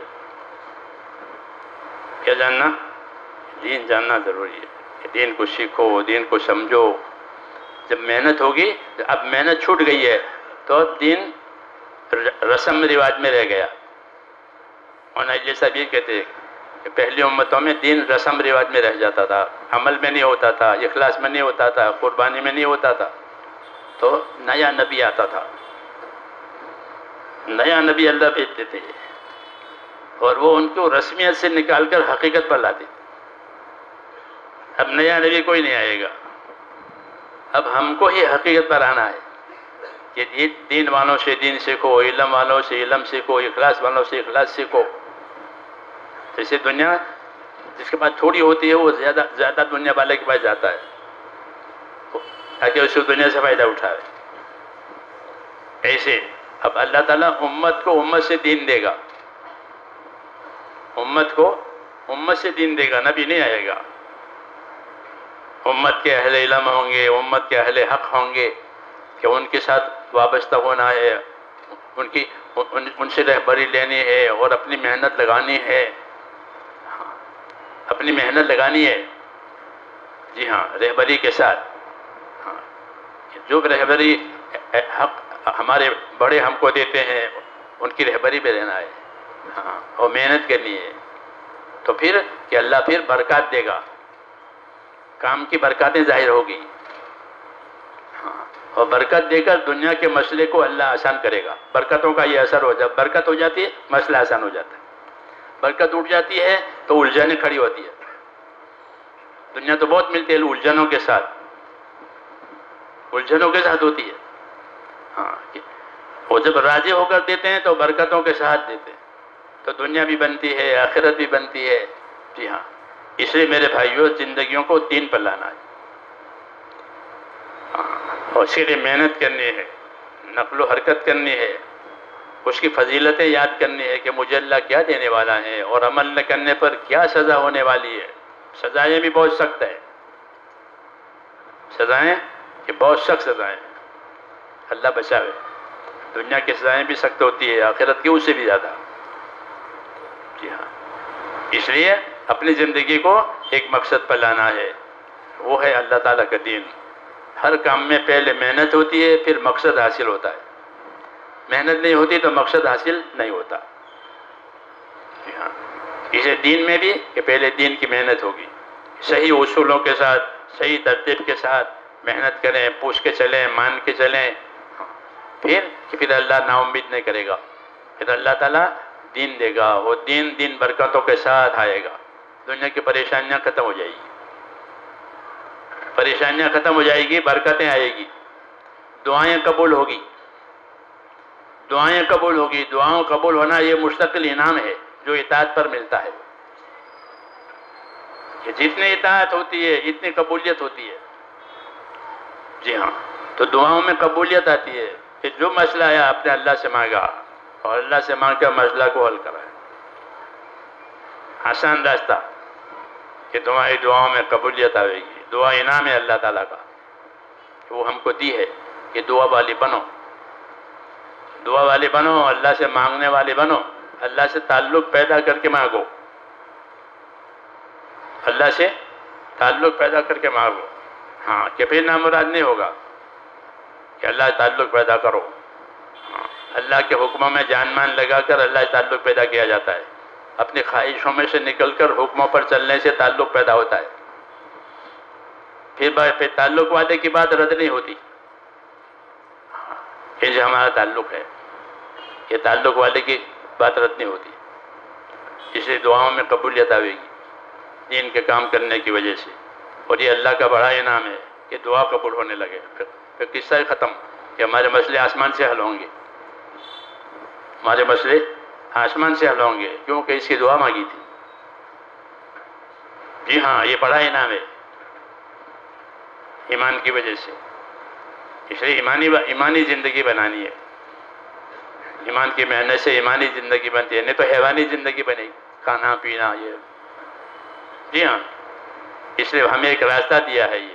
کیا جاننا؟ دین جاننا ضروری ہے. کہ دین کو سیکھو، دین کو سمجھو. جب محنت ہوگی، اب محنت چھوٹ گئی ہے تو اب دین رسم رواج میں رہ گیا. اور جیسا بھی کہتے ہیں کہ پہلی امتوں میں دین رسم رواج میں رہ جاتا تھا، عمل میں نہیں ہوتا تھا، اخلاص میں نہیں ہوتا تھا، قربانی میں نہیں ہوتا تھا. تو نیا نبی آتا تھا، نیا نبی اللہ بھیجتے تھے، اور وہ ان کو رسمیت سے نکال کر حقیقت پر لاتے تھے. اب نیا نبی کوئی نہیں آئے گا، اب ہم کو ہی حقیقت پر آنا ہے کہ دین والوں سے دین سیکھو، علم والوں سے علم سیکھو، اخلاص والوں سے اخلاص سیکھو. جیسے دنیا جس کے پاس تھوڑی ہوتی ہے وہ زیادہ زیادہ دنیا والے کے پاس جاتا ہے تاکہ اس کو دنیا سے فائدہ اٹھائے. ایسے اب اللہ تعالیٰ امت کو امت سے دین دے گا، امت کو امت سے دین دے گا، نبی نہیں آئے گا. امت کے اہل علم ہوں گے، امت کے اہل حق ہوں گے کہ ان کے ساتھ وابستہ ہونا ہے، ان کی ان, ان سے رہبری لینی ہے اور اپنی محنت لگانی ہے. اپنی محنت لگانی ہے، جی ہاں، رہبری کے ساتھ. جو رہبری حق ہمارے بڑے ہم کو دیتے ہیں ان کی رہبری پہ رہنا ہے، ہاں، اور محنت کرنی ہے. تو پھر کہ اللہ پھر برکات دے گا، کام کی برکاتیں ظاہر ہوگی. ہاں، اور برکت دے کر دنیا کے مسئلے کو اللہ آسان کرے گا. برکتوں کا یہ اثر ہو جائے، برکت ہو جاتی ہے مسئلہ آسان ہو جاتا ہے. برکت اٹھ جاتی ہے تو الجھنیں کھڑی ہوتی ہے. دنیا تو بہت ملتی ہے الجھنوں کے ساتھ، الجھنوں کے ساتھ ہوتی ہے. ہاں، وہ جب راضی ہو کر دیتے ہیں تو برکتوں کے ساتھ دیتے ہیں تو دنیا بھی بنتی ہے، آخرت بھی بنتی ہے. جی ہاں، اس لیے میرے بھائیوں زندگیوں کو دین پر لانا ہے، اور اس کے لیے محنت کرنی ہے، نقل و حرکت کرنی ہے، اس کی فضیلتیں یاد کرنی ہے کہ مجھے اللہ کیا دینے والا ہے اور عمل نہ کرنے پر کیا سزا ہونے والی ہے. سزائیں بھی بہت سخت ہیں، سزائیں کہ بہت سخت سزائیں، اللہ بچاوے. دنیا کی سزائیں بھی سخت ہوتی ہے، آخرت کی اس سے بھی زیادہ. جی ہاں، اس لیے اپنی زندگی کو ایک مقصد پر لانا ہے، وہ ہے اللہ تعالیٰ کا دین. ہر کام میں پہلے محنت ہوتی ہے، پھر مقصد حاصل ہوتا ہے. محنت نہیں ہوتی تو مقصد حاصل نہیں ہوتا. جی ہاں، اسے دین میں بھی کہ پہلے دین کی محنت ہوگی، صحیح اصولوں کے ساتھ، صحیح ترتیب کے ساتھ محنت کریں، پوچھ کے چلیں، مان کے چلیں. پھر کہ پھر اللہ نا امید نہیں کرے گا، پھر اللہ تعالیٰ دین دے گا، وہ دین دین برکتوں کے ساتھ آئے گا، دنیا کی پریشانیاں ختم ہو جائے گی، پریشانیاں ختم ہو جائے گی، برکتیں آئے گی، دعائیں قبول ہوگی، دعائیں قبول ہوگی۔ دعاؤں قبول ہونا یہ مستقل انعام ہے جو اطاعت پر ملتا ہے، کہ جتنی اطاعت ہوتی ہے اتنی قبولیت ہوتی ہے۔ جی ہاں، تو دعاؤں میں قبولیت آتی ہے، کہ جو مسئلہ ہے آپ نے اللہ سے مانگا اور اللہ سے مانگ کر مسئلہ کو حل کرا ہے، آسان راستہ کہ تمہاری دعاؤں میں قبولیت آئے گی۔ دعا انعام ہے اللہ تعالیٰ کا، کہ وہ ہم کو دی ہے کہ دعا والی بنو، دعا والے بنو، اللہ سے مانگنے والے بنو، اللہ سے تعلق پیدا کر کے مانگو، اللہ سے تعلق پیدا کر کے مانگو۔ ہاں، کہ پھر نامراد نہیں ہوگا کہ اللہ تعلق پیدا کرو، ہاں، اللہ کے حکموں میں جان مان لگا کر اللہ سے تعلق پیدا کیا جاتا ہے، اپنی خواہشوں میں سے نکل کر حکموں پر چلنے سے تعلق پیدا ہوتا ہے، پھر پھر تعلق وعدے کی بات رد نہیں ہوتی، یہ جو ہمارا تعلق ہے یہ تعلق والے کی بات رد نہیں ہوتی، اس لیے دعاؤں میں قبولیت آئے گی دین کے کام کرنے کی وجہ سے، اور یہ اللہ کا بڑا انعام ہے کہ دعا قبول ہونے لگے۔ پھر پھر قصہ ہی ختم کہ ہمارے مسئلے آسمان سے حل ہوں گے، ہمارے مسئلے آسمان سے حل ہوں گے، کیونکہ اس کی دعا مانگی تھی۔ جی ہاں، یہ بڑا انعام ہے ایمان کی وجہ سے، اس لیے ایمانی ایمانی زندگی بنانی ہے، ایمان کی محنت سے ایمانی زندگی بنتی ہے، نہیں تو حیوانی زندگی بنے گی، کھانا پینا یہ۔ جی ہاں، اس لیے ہمیں ایک راستہ دیا ہے، یہ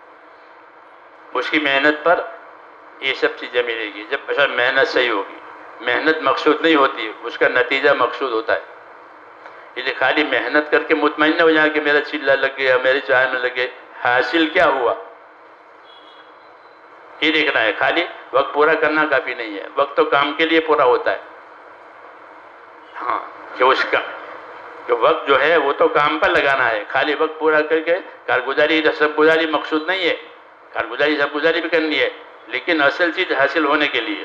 اس کی محنت پر یہ سب چیزیں ملے گی، جب بشر محنت صحیح ہوگی۔ محنت مقصود نہیں ہوتی، اس کا نتیجہ مقصود ہوتا ہے، اس لیے خالی محنت کر کے مطمئن نہ ہو جائے کہ میرا چلہ لگ گیا، میری چائے میں لگے، حاصل کیا ہوا یہ دیکھنا ہے، خالی وقت پورا کرنا کافی نہیں ہے، وقت تو کام کے لیے پورا ہوتا ہے، ہاں، کہ اس کا کہ وقت جو ہے وہ تو کام پر لگانا ہے، خالی وقت پورا کر کے کارگزاری سب گزاری مقصود نہیں ہے، کارگزاری سب گزاری بھی کرنی ہے، لیکن اصل چیز حاصل ہونے کے لیے،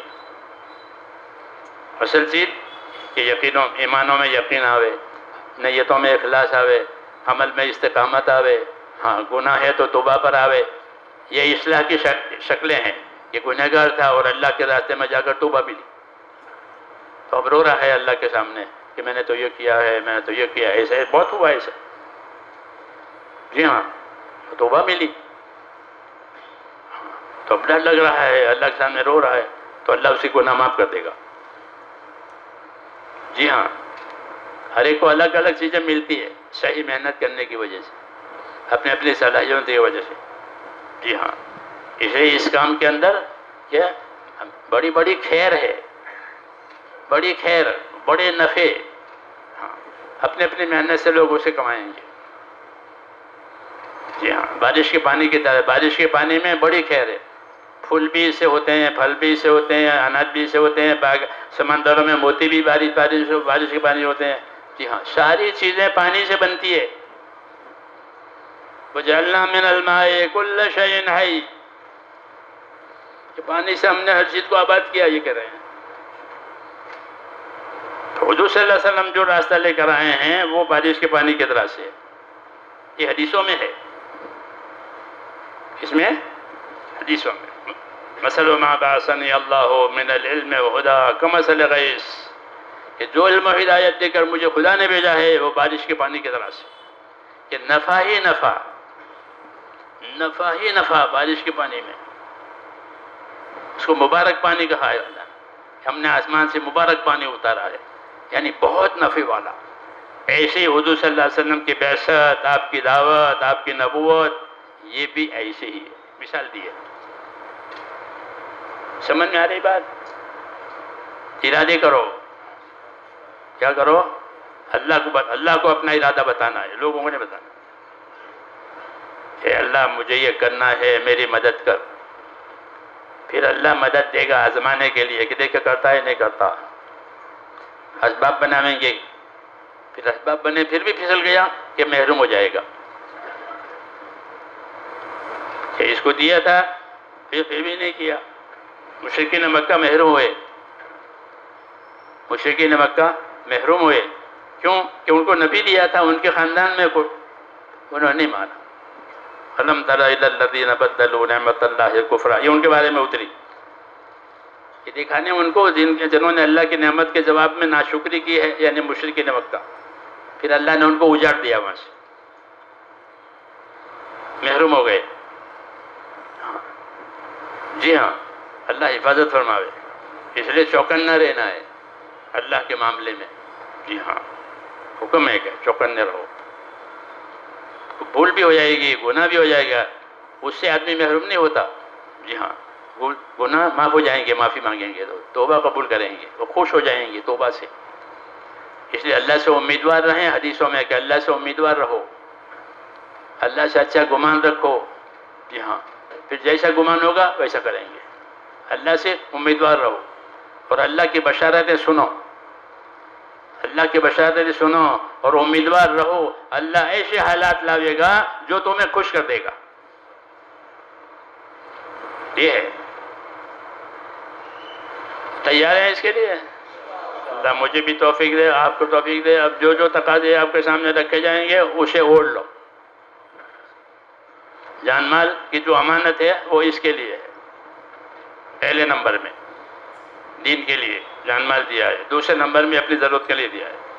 اصل چیز کہ یقینوں ایمانوں میں یقین آوے، نیتوں میں اخلاص آوے، عمل میں استقامت آوے، ہاں، گناہ ہے تو توبہ پر آوے، یہ اصلاح کی شکلیں ہیں کہ گنہگار تھا اور اللہ کے راستے میں جا کر توبہ ملی، تو اب رو رہا ہے اللہ کے سامنے کہ میں نے تو یہ کیا ہے، میں نے تو یہ کیا ہے، ایسے بہت ہوا ایسے۔ جی ہاں، توبہ ملی، تو اب ڈر لگ رہا ہے، اللہ کے سامنے رو رہا ہے، تو اللہ اسی گناہ معاف کر دے گا۔ جی ہاں، ہر ایک کو الگ الگ چیزیں ملتی ہے صحیح محنت کرنے کی وجہ سے، اپنے اپنی صلاحیتوں کی وجہ سے۔ جی ہاں، اس لیے اس کام کے اندر کیا بڑی بڑی خیر ہے، بڑی خیر، بڑے نفع، ہاں، اپنے اپنی محنت سے لوگ اسے کمائیں گے۔ جی ہاں، بارش کے پانی کی طرح، بارش کے پانی میں بڑی خیر ہے، پھول بھی اس سے ہوتے ہیں، پھل بھی اس سے ہوتے ہیں، اناج بھی اس سے ہوتے ہیں، باغ سمندروں میں موتی بھی بارش بارش بارش کے پانی ہوتے ہیں۔ جی ہاں، ساری چیزیں پانی سے بنتی ہے۔ وَجَعَلْنَا مِنَ الْمَاءِ كُلَّ شَيْءٍ حَيٍّ، کہ پانی سے ہم نے ہر چیز کو آباد کیا، یہ کہہ رہے ہیں۔ تو حضور صلی اللہ علیہ وسلم جو راستہ لے کر آئے ہیں وہ بارش کے پانی کی طرح سے، یہ حدیثوں میں ہے، اس میں حدیثوں میں مثل ما بعثني الله من العلم والهدى كمثل غيث، کہ جو علم و ہدایت دے کر مجھے خدا نے بھیجا ہے وہ بارش کے پانی کی طرح سے، کہ نفع ہی نفع، نفع ہی نفع بارش کے پانی میں، اس کو مبارک پانی کہا ہے اللہ، ہم نے آسمان سے مبارک پانی اتارا ہے، یعنی بہت نفع والا۔ ایسے ہی حضور صلی اللہ علیہ وسلم کی بعثت، آپ کی دعوت، آپ کی نبوت، یہ بھی ایسے ہی ہے، مثال دی ہے۔ سمجھ میں آ رہی بات؟ ارادے کرو، کیا کرو؟ اللہ کو بت... اللہ کو اپنا ارادہ بتانا ہے، لوگوں کو نہیں بتانا کہ اللہ مجھے یہ کرنا ہے، میری مدد کر، پھر اللہ مدد دے گا آزمانے کے لیے کہ دیکھ کرتا ہے نہیں کرتا، اسباب بنائیں گے، پھر اسباب بنے پھر بھی پھسل گیا کہ محروم ہو جائے گا، کہ اس کو دیا تھا پھر پھر بھی نہیں کیا، مشرکین مکہ محروم ہوئے، مشرکین مکہ محروم ہوئے، کیوں کہ ان کو نبی دیا تھا، ان کے خاندان میں کوئی، انہوں نے نہیں مانا۔ أَلَمْ تَرَ إِلَى الَّذِينَ بَدَّلُوا نِعْمَةَ اللَّهِ كُفْرًا، یہ ان کے بارے میں اتری، یہ دکھانے ان کو جن جنہوں نے اللہ کی نعمت کے جواب میں ناشکری کی ہے، یعنی مشرکین مکہ، پھر اللہ نے ان کو اجاڑ دیا وہاں سے، محروم ہو گئے۔ جی ہاں، اللہ حفاظت فرماوے، اس لیے چوکنا رہنا ہے اللہ کے معاملے میں۔ جی ہاں، حکم ہے کہ چوکنے رہو، بھول بھی ہو جائے گی، گناہ بھی ہو جائے گا، اس سے آدمی محروم نہیں ہوتا۔ جی ہاں، گناہ معاف ہو جائیں گے، معافی مانگیں گے تو توبہ قبول کریں گے، وہ خوش ہو جائیں گے توبہ سے۔ اس لیے اللہ سے امیدوار رہیں، حدیثوں میں کہ اللہ سے امیدوار رہو، اللہ سے اچھا گمان رکھو۔ جی ہاں، پھر جیسا گمان ہوگا ویسا کریں گے۔ اللہ سے امیدوار رہو اور اللہ کی بشارتیں سنو، اللہ کی بشارتیں سنو اور امیدوار رہو، اللہ ایسے حالات لاوے گا جو تمہیں خوش کر دے گا۔ یہ ہے، تیار ہیں اس کے لیے؟ اللہ مجھے بھی توفیق دے، آپ کو توفیق دے۔ اب جو جو تقاضے آپ کے سامنے رکھے جائیں گے اسے اوڑھ لو۔ جان مال کی جو امانت ہے وہ اس کے لیے ہے، پہلے نمبر میں دین کے لیے جان مال دیا ہے، دوسرے نمبر میں اپنی ضرورت کے لیے دیا ہے۔